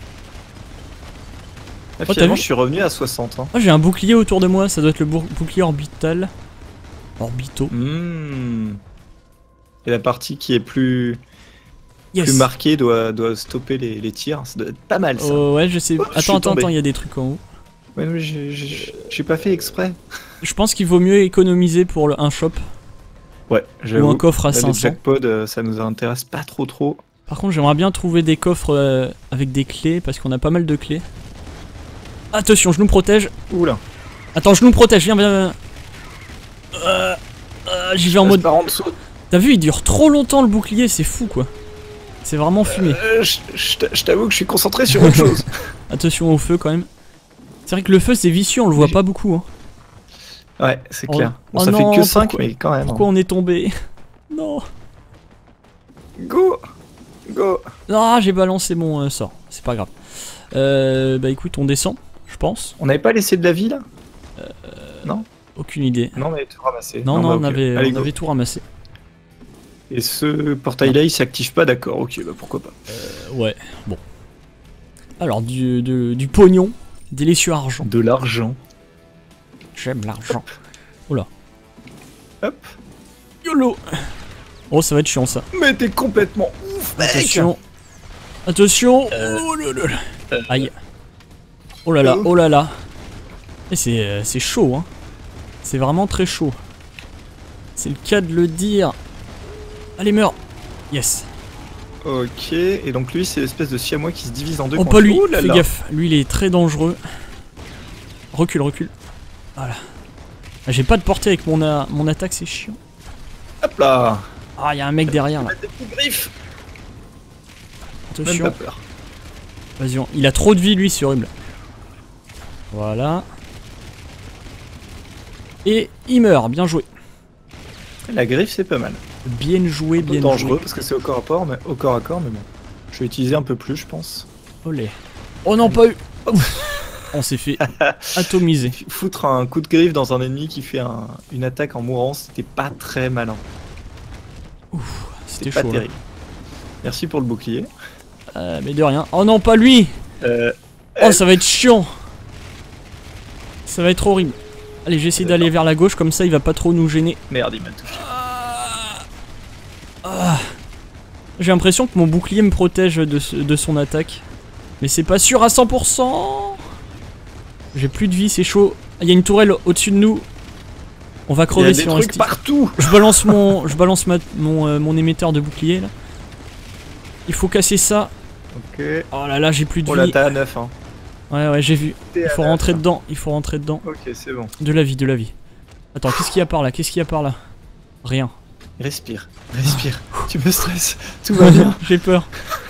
[SPEAKER 2] Là, oh, finalement, je suis revenu à soixante. Hein.
[SPEAKER 1] Oh, j'ai un bouclier autour de moi. Ça doit être le bouclier orbital. Orbitaux.
[SPEAKER 2] Mmh. Et la partie qui est plus,
[SPEAKER 1] yes.
[SPEAKER 2] plus marquée doit, doit stopper les, les tirs. Ça doit être pas mal ça.
[SPEAKER 1] Oh ouais, je sais. Oh, attends, attends, attends, il y a des trucs en haut.
[SPEAKER 2] Ouais, mais j'ai pas fait exprès.
[SPEAKER 1] Je pense qu'il vaut mieux économiser pour le, un shop.
[SPEAKER 2] Ouais, j'avoue.
[SPEAKER 1] Ou un coffre à
[SPEAKER 2] là,
[SPEAKER 1] cinq cents.
[SPEAKER 2] Les jackpots, euh, ça nous intéresse pas trop trop.
[SPEAKER 1] Par contre, j'aimerais bien trouver des coffres euh, avec des clés parce qu'on a pas mal de clés. Attention, je nous protège.
[SPEAKER 2] Oula.
[SPEAKER 1] Attends, je nous protège, viens, viens, viens. Euh, euh, J'y vais en mode. T'as vu, il dure trop longtemps le bouclier, c'est fou quoi. C'est vraiment fumé.
[SPEAKER 2] Euh, je t'avoue que je suis concentré sur autre chose.
[SPEAKER 1] Attention au feu quand même. C'est vrai que le feu c'est vicieux, on le voit pas beaucoup. Hein.
[SPEAKER 2] Ouais, c'est clair.
[SPEAKER 1] Oh,
[SPEAKER 2] bon,
[SPEAKER 1] oh
[SPEAKER 2] ça
[SPEAKER 1] non,
[SPEAKER 2] fait que cinq,
[SPEAKER 1] pourquoi,
[SPEAKER 2] mais quand même.
[SPEAKER 1] Pourquoi
[SPEAKER 2] hein.
[SPEAKER 1] on est tombé? Non.
[SPEAKER 2] Go. Go.
[SPEAKER 1] Ah, j'ai balancé mon euh, sort, c'est pas grave. Euh, bah écoute, on descend, je pense.
[SPEAKER 2] On n'avait pas laissé de la vie là
[SPEAKER 1] euh,
[SPEAKER 2] Non.
[SPEAKER 1] Aucune idée.
[SPEAKER 2] Non, on avait tout ramassé.
[SPEAKER 1] Non, non,
[SPEAKER 2] bah,
[SPEAKER 1] on,
[SPEAKER 2] okay.
[SPEAKER 1] avait,
[SPEAKER 2] Allez,
[SPEAKER 1] on avait tout ramassé.
[SPEAKER 2] Et ce portail là il s'active pas, d'accord, ok, bah pourquoi pas.
[SPEAKER 1] Euh, ouais, bon. Alors, du, de, du pognon, délicieux argent.
[SPEAKER 2] De l'argent.
[SPEAKER 1] J'aime l'argent. Oh là.
[SPEAKER 2] Hop.
[SPEAKER 1] YOLO. Oh, ça va être chiant ça.
[SPEAKER 2] Mais t'es complètement ouf, mec.
[SPEAKER 1] Attention. Attention.
[SPEAKER 2] Euh,
[SPEAKER 1] oh là là là. Aïe. Oh là là, oh là là. Et c'est euh, c'est chaud, hein. C'est vraiment très chaud. C'est le cas de le dire. Allez, meurs. Yes.
[SPEAKER 2] Ok, et donc lui, c'est l'espèce de siamois qui se divise en deux.
[SPEAKER 1] Oh, pas lui, fais gaffe. Lui, il est très dangereux. Recule, recule. Voilà. J'ai pas de portée avec mon, a mon attaque, c'est chiant.
[SPEAKER 2] Hop là.
[SPEAKER 1] Ah, il y a un mec derrière là.
[SPEAKER 2] Des petites griffes.
[SPEAKER 1] Attention.
[SPEAKER 2] Même pas peur.
[SPEAKER 1] Vas-y, il a trop de vie lui, c'est horrible. Voilà. Et il meurt, bien joué.
[SPEAKER 2] La griffe c'est pas mal.
[SPEAKER 1] Bien joué, bien
[SPEAKER 2] dangereux
[SPEAKER 1] joué.
[SPEAKER 2] Parce que c'est au corps à corps, mais au corps à corps, mais bon. Je vais utiliser un peu plus, je pense.
[SPEAKER 1] Olé. Oh non, pas eu. On s'est fait atomiser.
[SPEAKER 2] Foutre un coup de griffe dans un ennemi qui fait un, une attaque en mourant, c'était pas très malin.
[SPEAKER 1] Ouf, c'était
[SPEAKER 2] pas
[SPEAKER 1] chaud.
[SPEAKER 2] Terrible. Merci pour le bouclier.
[SPEAKER 1] Euh, mais de rien. Oh non, pas lui.
[SPEAKER 2] Euh,
[SPEAKER 1] oh, ça va être chiant. Ça va être horrible. Allez, j'essaie d'aller vers la gauche, comme ça il va pas trop nous gêner.
[SPEAKER 2] Merde, il m'a touché.
[SPEAKER 1] Ah. Ah. J'ai l'impression que mon bouclier me protège de, de son attaque. Mais c'est pas sûr à cent pour cent. J'ai plus de vie, c'est chaud. Il y a une tourelle au-dessus de nous. On va crever si on reste.
[SPEAKER 2] Il y a des trucs partout.
[SPEAKER 1] Je balance mon, je balance ma, mon, euh, mon émetteur de bouclier là. Il faut casser ça.
[SPEAKER 2] Ok.
[SPEAKER 1] Oh là là, j'ai plus de
[SPEAKER 2] oh
[SPEAKER 1] vie.
[SPEAKER 2] Oh là, t'as à neuf, hein.
[SPEAKER 1] Ouais, ouais, j'ai vu. Il faut rentrer dedans. Il faut rentrer dedans.
[SPEAKER 2] Ok, c'est bon.
[SPEAKER 1] De la vie, de la vie. Attends, qu'est-ce qu'il y a par là? Qu'est-ce qu'il y a par là? Rien.
[SPEAKER 2] Respire, respire. Tu me stresses. Tout va bien.
[SPEAKER 1] J'ai peur.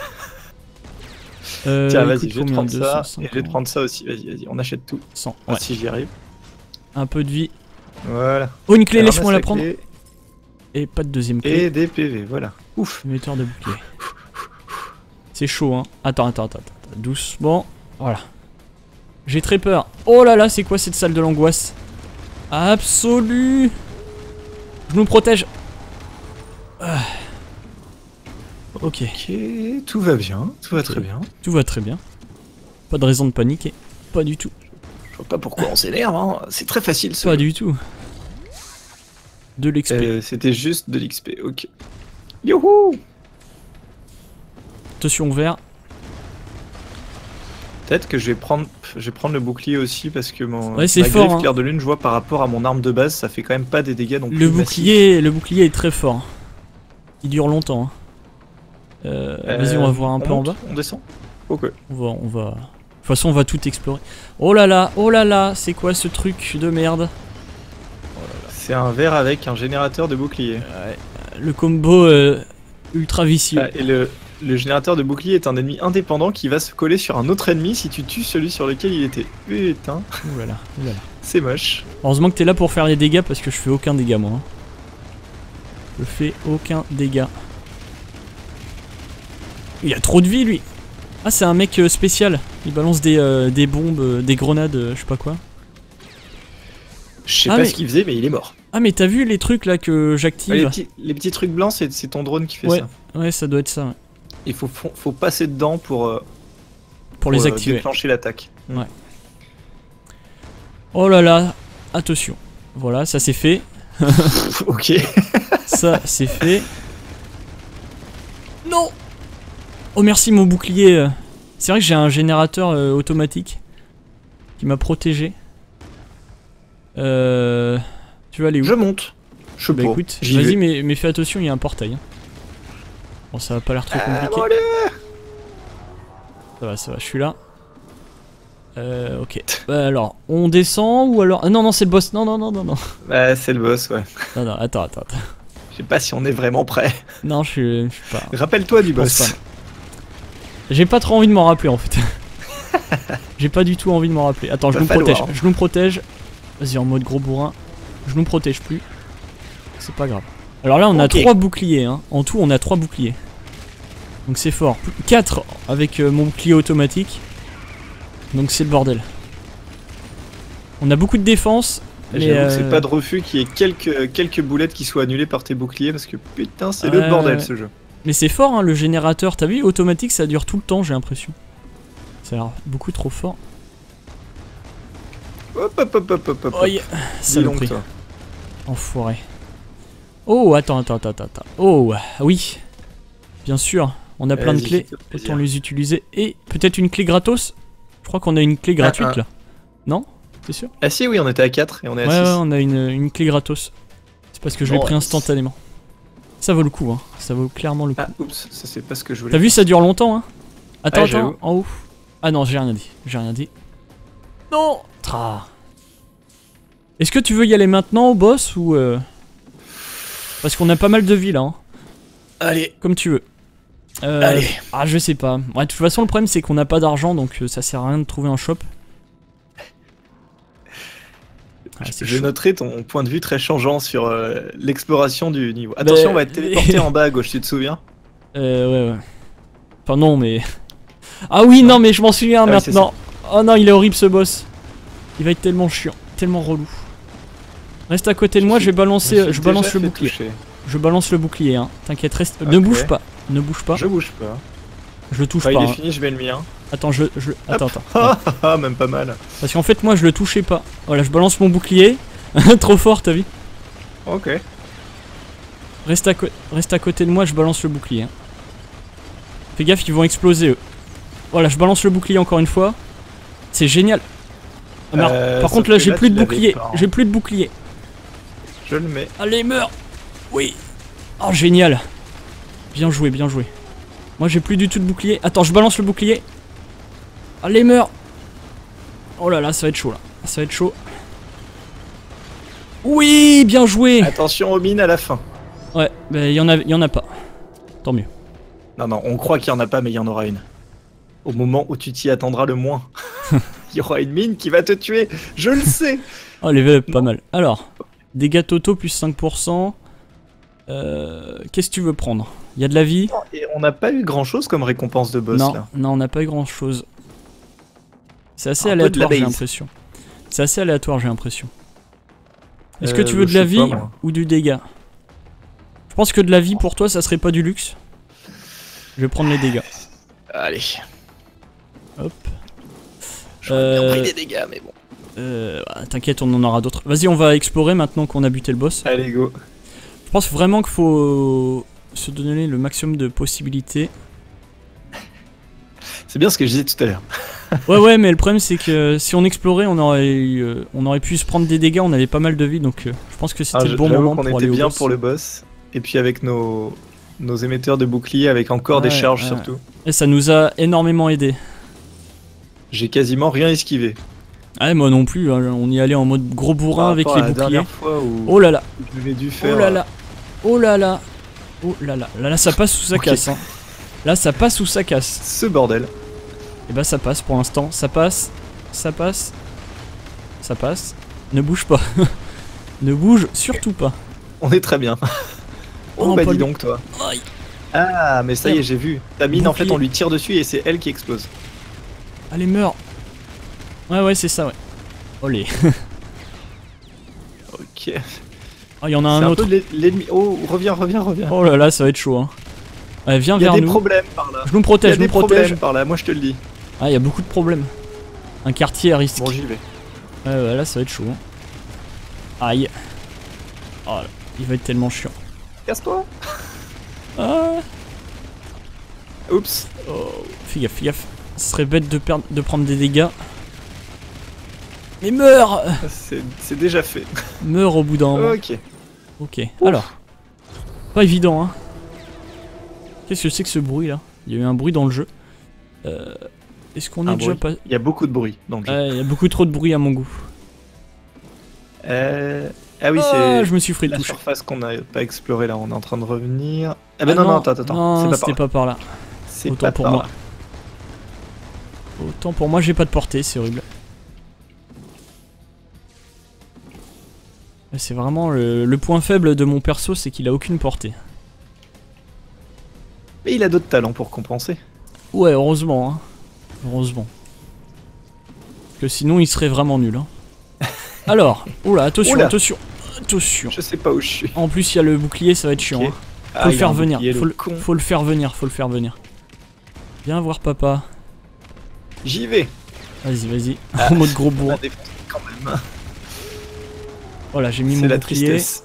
[SPEAKER 1] Euh,
[SPEAKER 2] Tiens, vas-y, je vais te
[SPEAKER 1] combien,
[SPEAKER 2] prendre
[SPEAKER 1] deux cent
[SPEAKER 2] ça.
[SPEAKER 1] cinquante.
[SPEAKER 2] Et je vais te prendre ça aussi. Vas-y, vas-y, on achète tout.
[SPEAKER 1] cent.
[SPEAKER 2] Ah,
[SPEAKER 1] Ouais.
[SPEAKER 2] si j'y arrive.
[SPEAKER 1] Un peu de vie.
[SPEAKER 2] Voilà.
[SPEAKER 1] Oh, une clé,
[SPEAKER 2] Alors,
[SPEAKER 1] laisse-moi la prendre.
[SPEAKER 2] clé.
[SPEAKER 1] Et pas de deuxième clé.
[SPEAKER 2] Et des P V, voilà. Ouf.
[SPEAKER 1] Émetteur de bouclier. C'est chaud, hein. Attends, attends, attends, attends. Doucement. Voilà. J'ai très peur. Oh là là, c'est quoi cette salle de l'angoisse? Absolue. Je nous protège. Ah. Ok.
[SPEAKER 2] Ok, tout va bien, tout va très bien.
[SPEAKER 1] Tout va très bien. Pas de raison de paniquer. Pas du tout.
[SPEAKER 2] Je vois pas pourquoi on s'énerve, hein. C'est très facile ce
[SPEAKER 1] Pas
[SPEAKER 2] jeu.
[SPEAKER 1] du tout. De l'X P.
[SPEAKER 2] Euh, C'était juste de l'X P, ok. Youhou.
[SPEAKER 1] Attention vert.
[SPEAKER 2] Peut-être que je vais prendre, je vais prendre le bouclier aussi parce que mon
[SPEAKER 1] Ouais, c'est
[SPEAKER 2] ma
[SPEAKER 1] fort,
[SPEAKER 2] griffe
[SPEAKER 1] hein.
[SPEAKER 2] clair de lune, je vois par rapport à mon arme de base, ça fait quand même pas des dégâts non plus.
[SPEAKER 1] Le
[SPEAKER 2] massifs.
[SPEAKER 1] bouclier, le bouclier est très fort. Il dure longtemps. Hein. Euh,
[SPEAKER 2] Euh,
[SPEAKER 1] Vas-y, on va voir un
[SPEAKER 2] on
[SPEAKER 1] peu en
[SPEAKER 2] monte,
[SPEAKER 1] bas.
[SPEAKER 2] On descend. Ok.
[SPEAKER 1] On va, on va. De toute façon, on va tout explorer. Oh là là, oh là là, c'est quoi ce truc de merde?
[SPEAKER 2] C'est un verre avec un générateur de bouclier.
[SPEAKER 1] Ouais, le combo euh, ultra vicieux.
[SPEAKER 2] Ah, et le, le générateur de bouclier est un ennemi indépendant qui va se coller sur un autre ennemi si tu tues celui sur lequel il était. Putain,
[SPEAKER 1] Ouh là là, ouh là là.
[SPEAKER 2] c'est moche.
[SPEAKER 1] Heureusement que t'es là pour faire les dégâts parce que je fais aucun dégât moi. hein. Je fais aucun dégât. Il a trop de vie lui. Ah, c'est un mec euh, spécial. Il balance des, euh, des bombes, euh, des grenades, euh, je sais pas quoi.
[SPEAKER 2] Je sais
[SPEAKER 1] Ah,
[SPEAKER 2] pas
[SPEAKER 1] mais-
[SPEAKER 2] ce qu'il faisait, mais il est mort.
[SPEAKER 1] Ah, mais t'as vu les trucs là que j'active?
[SPEAKER 2] Ouais, les, petits, les petits trucs blancs, c'est c'est ton drone qui fait
[SPEAKER 1] Ouais.
[SPEAKER 2] ça.
[SPEAKER 1] Ouais, ça doit être ça. Ouais.
[SPEAKER 2] Il faut, faut, faut passer dedans pour, euh,
[SPEAKER 1] Pour les
[SPEAKER 2] euh,
[SPEAKER 1] activer.
[SPEAKER 2] déclencher l'attaque.
[SPEAKER 1] Ouais. Oh là là, attention. Voilà, ça c'est fait.
[SPEAKER 2] Ok.
[SPEAKER 1] Ça c'est fait. Non. Oh merci mon bouclier. euh. C'est vrai que j'ai un générateur euh, automatique qui m'a protégé. Euh... Tu vas aller où?
[SPEAKER 2] Je monte. Je sais
[SPEAKER 1] Bah
[SPEAKER 2] pas.
[SPEAKER 1] écoute,
[SPEAKER 2] J'y
[SPEAKER 1] vas-y
[SPEAKER 2] vais.
[SPEAKER 1] mais, mais fais attention, il y a un portail. hein. Bon ça va pas l'air trop
[SPEAKER 2] Ah,
[SPEAKER 1] compliqué.
[SPEAKER 2] bon, allez.
[SPEAKER 1] Ça va, ça va, je suis là. Euh, ok. Bah alors, on descend ou alors... Ah, non, non, c'est le boss. Non, non, non, non, non.
[SPEAKER 2] Bah, c'est le boss, ouais.
[SPEAKER 1] Non, non, attends, attends, attends.
[SPEAKER 2] Je sais pas si on est vraiment prêt.
[SPEAKER 1] Non, je suis, je suis pas...
[SPEAKER 2] Rappelle-toi du
[SPEAKER 1] Je pense
[SPEAKER 2] boss.
[SPEAKER 1] pas. J'ai pas trop envie de m'en rappeler en fait. J'ai pas du tout envie de m'en rappeler. Attends, je
[SPEAKER 2] Va
[SPEAKER 1] nous
[SPEAKER 2] falloir.
[SPEAKER 1] protège. Je nous protège. Vas-y, en mode gros bourrin. Je nous protège plus. C'est pas grave. Alors là, on a
[SPEAKER 2] Ok.
[SPEAKER 1] trois boucliers. Hein. En tout, on a trois boucliers. Donc c'est fort. quatre avec euh, mon bouclier automatique. Donc c'est le bordel. On a beaucoup de défense. mais,
[SPEAKER 2] J'avoue que
[SPEAKER 1] euh,
[SPEAKER 2] c'est pas de refus qu'il y ait quelques, quelques boulettes qui soient annulées par tes boucliers parce que putain, c'est
[SPEAKER 1] Ouais,
[SPEAKER 2] le bordel
[SPEAKER 1] ouais.
[SPEAKER 2] ce jeu.
[SPEAKER 1] Mais c'est fort, hein, le générateur. T'as vu, automatique, ça dure tout le temps, j'ai l'impression. Ça a l'air beaucoup trop fort.
[SPEAKER 2] Hop hop hop hop hop hop.
[SPEAKER 1] Oh, yeah.
[SPEAKER 2] Dis donc,
[SPEAKER 1] Saloperie.
[SPEAKER 2] toi.
[SPEAKER 1] Enfoiré. Oh, attends, attends, attends, attends. Oh, oui. Bien sûr, on a plein de
[SPEAKER 2] Vas-y,
[SPEAKER 1] clés.
[SPEAKER 2] fais-toi plaisir.
[SPEAKER 1] Autant les utiliser. Et peut-être une clé gratos. Je crois qu'on a une clé gratuite
[SPEAKER 2] ah, ah.
[SPEAKER 1] là. Non? T'es sûr?
[SPEAKER 2] Ah si, oui, on était à quatre et on est à
[SPEAKER 1] Ouais,
[SPEAKER 2] six.
[SPEAKER 1] ouais, on a une, une clé gratos. C'est parce que je l'ai
[SPEAKER 2] Bon,
[SPEAKER 1] pris
[SPEAKER 2] ouais.
[SPEAKER 1] instantanément. Ça vaut le coup, hein. Ça vaut clairement le coup.
[SPEAKER 2] Ah, oups, ça c'est pas ce que je voulais.
[SPEAKER 1] T'as vu, ça dure longtemps, hein? Attends,
[SPEAKER 2] Ouais,
[SPEAKER 1] attends,
[SPEAKER 2] j'avoue.
[SPEAKER 1] en haut. Ah non, j'ai rien dit. J'ai rien dit. Non! Tra. Est-ce que tu veux y aller maintenant au boss ou. Euh... Parce qu'on a pas mal de vies là, hein.
[SPEAKER 2] Allez,
[SPEAKER 1] Comme tu veux. Euh...
[SPEAKER 2] allez.
[SPEAKER 1] Ah, je sais pas. Ouais, de toute façon, le problème c'est qu'on n'a pas d'argent donc euh, ça sert à rien de trouver un shop. Ah, c'est
[SPEAKER 2] Je
[SPEAKER 1] chaud.
[SPEAKER 2] noterai ton point de vue très changeant sur euh, l'exploration du niveau. Attention, on va être téléporté en bas à gauche, tu te souviens?
[SPEAKER 1] Euh, ouais, ouais. Enfin, non, mais. Ah oui, non, mais je m'en souviens
[SPEAKER 2] Ah oui, c'est
[SPEAKER 1] maintenant. Oh non, il est horrible ce boss. Il va être tellement chiant, tellement relou. Reste à côté de moi, je vais balancer.
[SPEAKER 2] me suis
[SPEAKER 1] Je balance
[SPEAKER 2] déjà
[SPEAKER 1] le
[SPEAKER 2] fait
[SPEAKER 1] bouclier.
[SPEAKER 2] toucher.
[SPEAKER 1] Je balance le bouclier, hein. T'inquiète, reste. Ne
[SPEAKER 2] Ok.
[SPEAKER 1] bouge pas. Ne bouge pas.
[SPEAKER 2] Je bouge pas.
[SPEAKER 1] Je le touche
[SPEAKER 2] Enfin,
[SPEAKER 1] pas.
[SPEAKER 2] il est
[SPEAKER 1] hein.
[SPEAKER 2] fini, je mets le mien.
[SPEAKER 1] Attends, je. je... Attends, attends.
[SPEAKER 2] Ah, ah, ah, même pas mal.
[SPEAKER 1] Parce qu'en fait, moi, je le touchais pas. Voilà, je balance mon bouclier. Trop fort, t'as vu?
[SPEAKER 2] Ok.
[SPEAKER 1] Reste à, co- Reste à côté de moi, je balance le bouclier. hein. Fais gaffe, ils vont exploser eux. Voilà, je balance le bouclier encore une fois. C'est génial. Ah, merde.
[SPEAKER 2] Euh,
[SPEAKER 1] Par
[SPEAKER 2] sauf
[SPEAKER 1] contre, là,
[SPEAKER 2] que
[SPEAKER 1] j'ai
[SPEAKER 2] là,
[SPEAKER 1] plus
[SPEAKER 2] tu
[SPEAKER 1] de
[SPEAKER 2] l'avais
[SPEAKER 1] bouclier.
[SPEAKER 2] pas, hein.
[SPEAKER 1] J'ai plus de bouclier.
[SPEAKER 2] Je le mets.
[SPEAKER 1] Allez, meurs. Oui. Oh, génial. Bien joué, bien joué. Moi, j'ai plus du tout de bouclier. Attends, je balance le bouclier. Allez, meurs. Oh là là, ça va être chaud là. Ça va être chaud. Oui, bien joué.
[SPEAKER 2] Attention aux mines à la fin.
[SPEAKER 1] Ouais, bah, il y en a, y en a pas. Tant mieux.
[SPEAKER 2] Non, non, on croit qu'il y en a pas, mais il y en aura une. Au moment où tu t'y attendras le moins. Il y aura une mine qui va te tuer. Je le sais.
[SPEAKER 1] Oh, level up, pas
[SPEAKER 2] Non.
[SPEAKER 1] mal. Alors, dégâts totaux plus cinq pour cent. Euh, Qu'est-ce que tu veux prendre? Il y a de la vie?
[SPEAKER 2] Et on n'a pas eu grand chose comme récompense de boss
[SPEAKER 1] Non,
[SPEAKER 2] là.
[SPEAKER 1] non, on n'a pas eu grand chose. C'est assez
[SPEAKER 2] Un peu de la
[SPEAKER 1] aléatoire, j'ai
[SPEAKER 2] base.
[SPEAKER 1] l'impression. C'est assez aléatoire, j'ai l'impression. Est-ce
[SPEAKER 2] Euh,
[SPEAKER 1] que tu veux de
[SPEAKER 2] je
[SPEAKER 1] la
[SPEAKER 2] sais
[SPEAKER 1] vie
[SPEAKER 2] pas, moi.
[SPEAKER 1] ou du dégât? Je pense que de la vie pour toi, ça serait pas du luxe. Je vais prendre les dégâts.
[SPEAKER 2] Allez.
[SPEAKER 1] Hop.
[SPEAKER 2] J'aurais bien
[SPEAKER 1] Euh,
[SPEAKER 2] pris des dégâts, mais bon.
[SPEAKER 1] Euh, ah, T'inquiète, on en aura d'autres. Vas-y, on va explorer maintenant qu'on a buté le boss.
[SPEAKER 2] Allez, go.
[SPEAKER 1] Je pense vraiment qu'il faut se donner le maximum de possibilités.
[SPEAKER 2] C'est bien ce que je disais tout à l'heure.
[SPEAKER 1] Ouais, ouais, mais le problème c'est que si on explorait, on aurait, eu, euh, on aurait pu se prendre des dégâts, on avait pas mal de vie, donc euh, je pense que c'était
[SPEAKER 2] Ah,
[SPEAKER 1] le
[SPEAKER 2] je-
[SPEAKER 1] bon
[SPEAKER 2] j'avoue
[SPEAKER 1] moment
[SPEAKER 2] qu'on
[SPEAKER 1] pour
[SPEAKER 2] était
[SPEAKER 1] aller au
[SPEAKER 2] bien
[SPEAKER 1] boss.
[SPEAKER 2] pour le boss. Et puis avec nos, nos émetteurs de boucliers, avec encore des
[SPEAKER 1] Ouais,
[SPEAKER 2] charges
[SPEAKER 1] ouais.
[SPEAKER 2] surtout.
[SPEAKER 1] Et ça nous a énormément aidé.
[SPEAKER 2] J'ai quasiment rien esquivé.
[SPEAKER 1] Ah, moi non plus, hein, on y allait en mode gros bourrin
[SPEAKER 2] Par
[SPEAKER 1] avec
[SPEAKER 2] rapport
[SPEAKER 1] les
[SPEAKER 2] à la
[SPEAKER 1] boucliers.
[SPEAKER 2] dernière fois où
[SPEAKER 1] Oh là là,
[SPEAKER 2] j'avais dû faire.
[SPEAKER 1] oh là là, oh là là, oh là là, là là ça passe ou ça
[SPEAKER 2] Ok.
[SPEAKER 1] casse. Hein. Là ça passe ou ça casse.
[SPEAKER 2] Ce bordel.
[SPEAKER 1] Et bah ça passe pour l'instant, ça passe, ça passe, ça passe. Ne bouge pas, ne bouge surtout pas.
[SPEAKER 2] On est très bien. Oh,
[SPEAKER 1] Oh,
[SPEAKER 2] bah
[SPEAKER 1] pas
[SPEAKER 2] dis
[SPEAKER 1] lui.
[SPEAKER 2] donc toi.
[SPEAKER 1] Aïe.
[SPEAKER 2] Ah, mais ça y est, j'ai vu. Ta mine, en fait,
[SPEAKER 1] Bouclier.
[SPEAKER 2] on lui tire dessus et c'est elle qui explose.
[SPEAKER 1] Allez, meurs. Ouais, ouais, c'est ça, ouais. Olé.
[SPEAKER 2] Ok.
[SPEAKER 1] Oh, il y en a
[SPEAKER 2] C'est
[SPEAKER 1] un
[SPEAKER 2] un
[SPEAKER 1] autre.
[SPEAKER 2] peu l'e- l'ennemi. Oh, reviens, reviens, reviens.
[SPEAKER 1] Oh là là, ça va être chaud. Hein. Allez, viens
[SPEAKER 2] Il y a
[SPEAKER 1] vers
[SPEAKER 2] des
[SPEAKER 1] nous.
[SPEAKER 2] problèmes par là.
[SPEAKER 1] Je nous
[SPEAKER 2] Il y
[SPEAKER 1] protège,
[SPEAKER 2] a
[SPEAKER 1] je nous
[SPEAKER 2] des
[SPEAKER 1] protège.
[SPEAKER 2] problèmes par là, moi je te le dis.
[SPEAKER 1] Ah, il y a beaucoup de problèmes. Un quartier à risque.
[SPEAKER 2] Bon, j'y vais.
[SPEAKER 1] Ouais, ouais, là, ça va être chaud. hein. Aïe. Oh là, il va être tellement chiant.
[SPEAKER 2] Casse-toi.
[SPEAKER 1] Ah.
[SPEAKER 2] Oups.
[SPEAKER 1] Oh, fais gaffe, fais gaffe. Ce serait bête de, perdre, de prendre des dégâts. Mais meurs.
[SPEAKER 2] C'est c'est déjà fait.
[SPEAKER 1] Meurs au bout d'un moment.
[SPEAKER 2] Ok.
[SPEAKER 1] Ok, alors. Pas évident, hein. Qu'est-ce que c'est que ce bruit là? Il y a eu un bruit dans le jeu. Euh, Est-ce qu'on est
[SPEAKER 2] Un
[SPEAKER 1] déjà
[SPEAKER 2] bruit.
[SPEAKER 1] pas.
[SPEAKER 2] Il y a beaucoup de bruit dans le jeu.
[SPEAKER 1] Ouais, il y a beaucoup trop de bruit à mon goût.
[SPEAKER 2] Euh... Ah oui,
[SPEAKER 1] Ah,
[SPEAKER 2] c'est
[SPEAKER 1] je me suis pris le
[SPEAKER 2] la
[SPEAKER 1] touche.
[SPEAKER 2] surface qu'on n'a pas explorée là, on est en train de revenir. Ah bah
[SPEAKER 1] Ah
[SPEAKER 2] non, non, attends, attends,
[SPEAKER 1] Non,
[SPEAKER 2] c'est pas
[SPEAKER 1] c'était
[SPEAKER 2] par là.
[SPEAKER 1] pas par là.
[SPEAKER 2] C'est
[SPEAKER 1] autant
[SPEAKER 2] pas
[SPEAKER 1] pour
[SPEAKER 2] par
[SPEAKER 1] moi.
[SPEAKER 2] là.
[SPEAKER 1] Autant pour moi, j'ai pas de portée, c'est horrible. Mais c'est vraiment le, le point faible de mon perso, c'est qu'il a aucune portée.
[SPEAKER 2] Mais il a d'autres talents pour compenser.
[SPEAKER 1] Ouais, heureusement, hein. Heureusement. Parce que sinon, il serait vraiment nul. Hein. Alors, oula, attention,
[SPEAKER 2] Oula.
[SPEAKER 1] attention, attention.
[SPEAKER 2] Je sais pas où je suis.
[SPEAKER 1] En plus, il y a le bouclier, ça va être chiant.
[SPEAKER 2] Ok.
[SPEAKER 1] Hein.
[SPEAKER 2] Ah,
[SPEAKER 1] Faut le
[SPEAKER 2] il a
[SPEAKER 1] faire
[SPEAKER 2] un
[SPEAKER 1] venir,
[SPEAKER 2] bouclier,
[SPEAKER 1] faut
[SPEAKER 2] le
[SPEAKER 1] le,
[SPEAKER 2] con.
[SPEAKER 1] faut le faire venir, faut le faire venir. Viens voir papa.
[SPEAKER 2] J'y vais.
[SPEAKER 1] Vas-y, vas-y.
[SPEAKER 2] Ah,
[SPEAKER 1] En mode gros
[SPEAKER 2] On a
[SPEAKER 1] bourrin.
[SPEAKER 2] défoncé quand même.
[SPEAKER 1] Voilà, j'ai mis mon
[SPEAKER 2] C'est la
[SPEAKER 1] bouclier.
[SPEAKER 2] tristesse.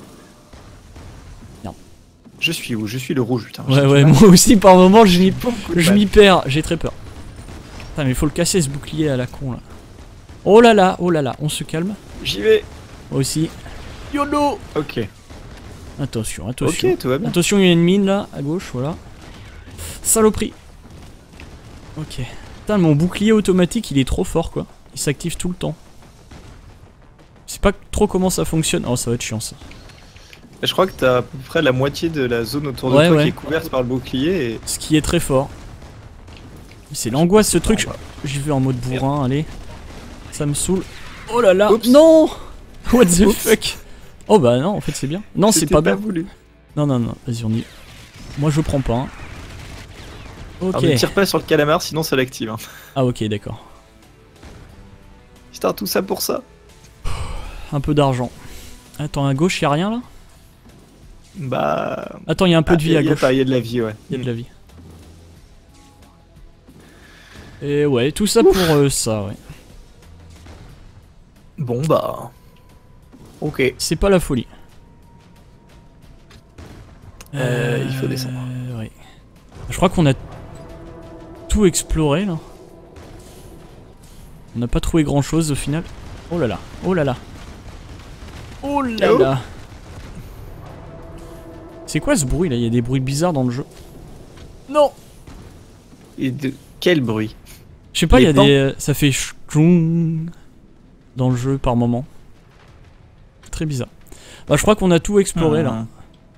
[SPEAKER 1] Non.
[SPEAKER 2] Je suis où? Je suis le rouge, putain.
[SPEAKER 1] Ouais,
[SPEAKER 2] J'ai
[SPEAKER 1] ouais,
[SPEAKER 2] du mal.
[SPEAKER 1] moi aussi par moment je m'y
[SPEAKER 2] Beaucoup de
[SPEAKER 1] je
[SPEAKER 2] mal.
[SPEAKER 1] m'y perds, j'ai très peur. Putain, mais faut le casser ce bouclier à la con là. Oh là là, oh là là, on se calme.
[SPEAKER 2] J'y vais.
[SPEAKER 1] Moi aussi. YOLO.
[SPEAKER 2] Ok.
[SPEAKER 1] Attention, attention.
[SPEAKER 2] Ok, tout va bien.
[SPEAKER 1] Attention, il y a une mine là, à gauche, voilà. Saloperie. Ok. Putain, mon bouclier automatique, il est trop fort quoi. Il s'active tout le temps. Je sais pas trop comment ça fonctionne. Oh, ça va être chiant ça.
[SPEAKER 2] Je crois que t'as à peu près la moitié de la zone autour de
[SPEAKER 1] Ouais,
[SPEAKER 2] toi
[SPEAKER 1] ouais.
[SPEAKER 2] qui est couverte par le bouclier et...
[SPEAKER 1] Ce qui est très fort. C'est l'angoisse ce truc.
[SPEAKER 2] Oh, bah.
[SPEAKER 1] J'y vais en mode bourrin, allez. Ça me saoule. Oh là là.
[SPEAKER 2] Oups.
[SPEAKER 1] Non. What the
[SPEAKER 2] Oups.
[SPEAKER 1] fuck. Oh bah non, en fait c'est bien. Non, c'est
[SPEAKER 2] C'était
[SPEAKER 1] pas bien.
[SPEAKER 2] voulu.
[SPEAKER 1] Non, non, non, vas-y, on y... Moi je prends pas. Hein. Ok.
[SPEAKER 2] Alors ne tire pas sur le calamar sinon ça l'active. Hein.
[SPEAKER 1] Ah ok, d'accord.
[SPEAKER 2] Putain, tout ça pour ça.
[SPEAKER 1] Un peu d'argent. Attends, à gauche, y'a rien là?
[SPEAKER 2] Bah...
[SPEAKER 1] Attends, y'a un peu
[SPEAKER 2] Ah,
[SPEAKER 1] de vie
[SPEAKER 2] y a-
[SPEAKER 1] à
[SPEAKER 2] y a
[SPEAKER 1] gauche.
[SPEAKER 2] pas, y a de la vie, ouais.
[SPEAKER 1] Y'a de la vie. Et ouais, tout ça pour euh, ça, ouais.
[SPEAKER 2] Bon bah... Ok.
[SPEAKER 1] C'est pas la folie.
[SPEAKER 2] Euh, il faut descendre.
[SPEAKER 1] Ouais. Je crois qu'on a tout exploré là. On n'a pas trouvé grand chose au final. Oh là là, oh là là. Oh là
[SPEAKER 2] Oh.
[SPEAKER 1] là. C'est quoi ce bruit là? Il y a des bruits bizarres dans le jeu. Non.
[SPEAKER 2] Et de quel bruit?
[SPEAKER 1] Je sais pas, il y a
[SPEAKER 2] Les pans.
[SPEAKER 1] des... euh, ça fait ch'choung dans le jeu par moment. Très bizarre. Bah je crois qu'on a tout exploré là.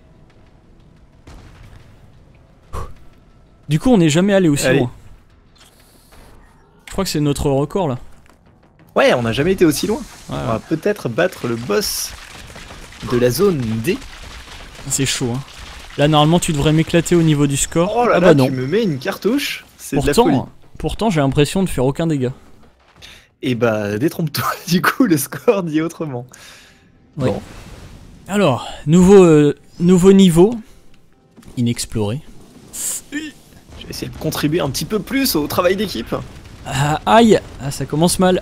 [SPEAKER 1] Du coup on n'est jamais allé aussi
[SPEAKER 2] Allez.
[SPEAKER 1] loin. Je crois que c'est notre record là.
[SPEAKER 2] Ouais, on n'a jamais été aussi loin.
[SPEAKER 1] Ouais,
[SPEAKER 2] On va peut-être battre le boss de la zone D.
[SPEAKER 1] c'est chaud hein. Là normalement tu devrais m'éclater au niveau du score.
[SPEAKER 2] Oh là
[SPEAKER 1] ah
[SPEAKER 2] là,
[SPEAKER 1] bah non.
[SPEAKER 2] tu me mets une cartouche. C'est de la folie.
[SPEAKER 1] Pourtant, pourtant j'ai l'impression de faire aucun dégât.
[SPEAKER 2] Et bah, détrompe-toi. Du coup, le score dit autrement.
[SPEAKER 1] Ouais.
[SPEAKER 2] Bon.
[SPEAKER 1] Alors, nouveau, euh, nouveau niveau. Inexploré.
[SPEAKER 2] Je vais essayer de contribuer un petit peu plus au travail d'équipe.
[SPEAKER 1] Ah, aïe, ah, ça commence mal.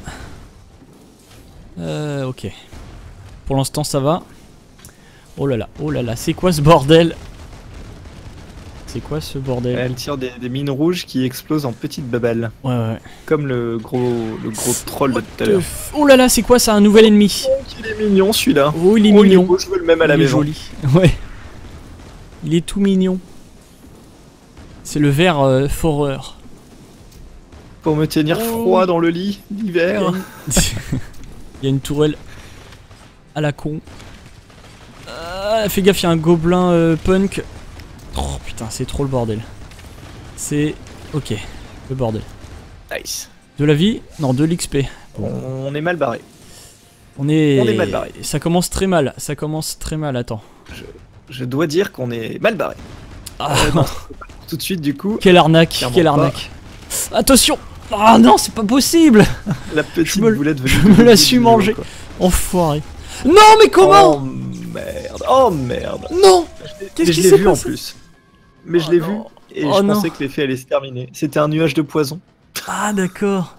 [SPEAKER 1] Euh, ok. Pour l'instant ça va. Oh là là, oh là là, c'est quoi ce bordel? C'est quoi ce bordel?
[SPEAKER 2] Elle tire des, des mines rouges qui explosent en petites babales.
[SPEAKER 1] Ouais ouais.
[SPEAKER 2] Comme le gros, le gros troll de tout à l'heure.
[SPEAKER 1] Oh là là, c'est quoi ça? Un nouvel ennemi?
[SPEAKER 2] Oh, il est mignon celui-là.
[SPEAKER 1] Oh, il est
[SPEAKER 2] Oh, il est
[SPEAKER 1] mignon.
[SPEAKER 2] beau, je veux le même à la
[SPEAKER 1] Il est
[SPEAKER 2] maison.
[SPEAKER 1] joli. Ouais. Il est tout mignon. C'est le ver euh, foreur.
[SPEAKER 2] Pour me tenir
[SPEAKER 1] Oh.
[SPEAKER 2] froid dans le lit
[SPEAKER 1] Il y, a
[SPEAKER 2] l'hiver.
[SPEAKER 1] une... il y a une tourelle à la con. Ah, fais gaffe, il y a un gobelin euh, punk. Oh putain, c'est trop le bordel. C'est... Ok, le bordel.
[SPEAKER 2] Nice.
[SPEAKER 1] De la vie? Non, de l'X P.
[SPEAKER 2] On est mal barré.
[SPEAKER 1] On est...
[SPEAKER 2] On est mal barré.
[SPEAKER 1] Ça commence très mal, ça commence très mal, attends.
[SPEAKER 2] Je dois dire qu'on est mal barré.
[SPEAKER 1] Ah,
[SPEAKER 2] Euh, non, tout de suite du coup,
[SPEAKER 1] quelle arnaque,
[SPEAKER 2] Clairement
[SPEAKER 1] quelle
[SPEAKER 2] pas.
[SPEAKER 1] arnaque. Attention! Ah non, c'est pas possible!
[SPEAKER 2] la petite
[SPEAKER 1] Je me l-
[SPEAKER 2] boulette venue
[SPEAKER 1] je
[SPEAKER 2] du
[SPEAKER 1] me la
[SPEAKER 2] bout
[SPEAKER 1] suis
[SPEAKER 2] du
[SPEAKER 1] mangée.
[SPEAKER 2] niveau, quoi.
[SPEAKER 1] Enfoiré. Non, mais comment?
[SPEAKER 2] Oh merde. Oh merde.
[SPEAKER 1] Non!
[SPEAKER 2] Mais
[SPEAKER 1] Qu'est-ce
[SPEAKER 2] je
[SPEAKER 1] qui
[SPEAKER 2] l'ai
[SPEAKER 1] s'est
[SPEAKER 2] vu en
[SPEAKER 1] passé?
[SPEAKER 2] plus. Mais je
[SPEAKER 1] Oh
[SPEAKER 2] l'ai
[SPEAKER 1] non.
[SPEAKER 2] vu et
[SPEAKER 1] Oh
[SPEAKER 2] je
[SPEAKER 1] non.
[SPEAKER 2] pensais que l'effet allait se terminer. C'était un nuage de poison.
[SPEAKER 1] Ah d'accord.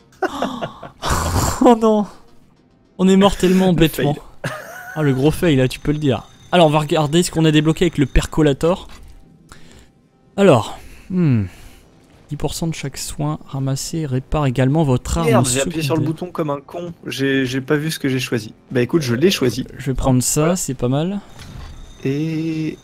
[SPEAKER 1] Oh non. On est mort tellement
[SPEAKER 2] Le
[SPEAKER 1] bêtement. Ah le gros fail là, tu peux le dire. Alors on va regarder ce qu'on a débloqué avec le percolator. Alors, hmm. dix pour cent de chaque soin ramassé répare également votre arme.
[SPEAKER 2] Merde, j'ai appuyé sur le
[SPEAKER 1] secondaire.
[SPEAKER 2] bouton comme un con. J'ai j'ai pas vu ce que j'ai choisi. Bah écoute, je l'ai choisi.
[SPEAKER 1] Je vais prendre ça, c'est pas mal.
[SPEAKER 2] Et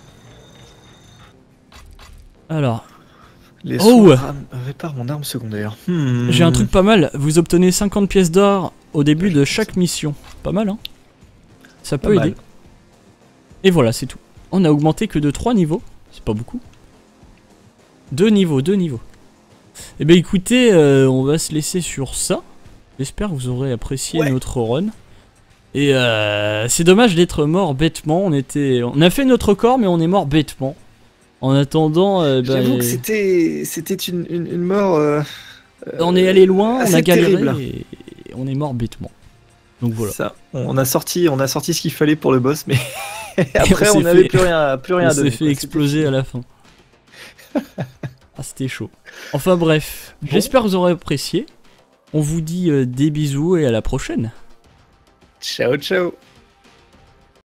[SPEAKER 1] Alors,
[SPEAKER 2] les
[SPEAKER 1] Oh.
[SPEAKER 2] soins ram- répare mon arme secondaire. Hmm.
[SPEAKER 1] j'ai un truc pas mal. Vous obtenez cinquante pièces d'or au début de chaque mission. Pas mal hein. Ça
[SPEAKER 2] Pas
[SPEAKER 1] peut
[SPEAKER 2] mal.
[SPEAKER 1] aider. Et voilà, c'est tout. On a augmenté que de trois niveaux. C'est pas beaucoup. Deux niveaux, deux niveaux. Eh ben écoutez, euh, on va se laisser sur ça. J'espère que vous aurez apprécié
[SPEAKER 2] Ouais.
[SPEAKER 1] notre run. Et euh, c'est dommage d'être mort bêtement. On était, on a fait notre corps, mais on est mort bêtement. En attendant, euh, bah,
[SPEAKER 2] J'avoue que c'était c'était une, une, une mort. euh,
[SPEAKER 1] on est allé loin, on
[SPEAKER 2] assez
[SPEAKER 1] a galéré
[SPEAKER 2] terrible.
[SPEAKER 1] et, et on est mort bêtement. Donc voilà.
[SPEAKER 2] Ça, on a sorti, on a sorti ce qu'il fallait pour le boss, mais après
[SPEAKER 1] on
[SPEAKER 2] on
[SPEAKER 1] s'est
[SPEAKER 2] n'avait
[SPEAKER 1] fait-
[SPEAKER 2] plus rien, plus rien
[SPEAKER 1] On
[SPEAKER 2] à donner.
[SPEAKER 1] s'est fait
[SPEAKER 2] quoi.
[SPEAKER 1] exploser à la fin. Ah, c'était chaud. Enfin bref,
[SPEAKER 2] Bon.
[SPEAKER 1] j'espère que vous aurez apprécié. On vous dit euh, des bisous et à la prochaine.
[SPEAKER 2] Ciao, ciao.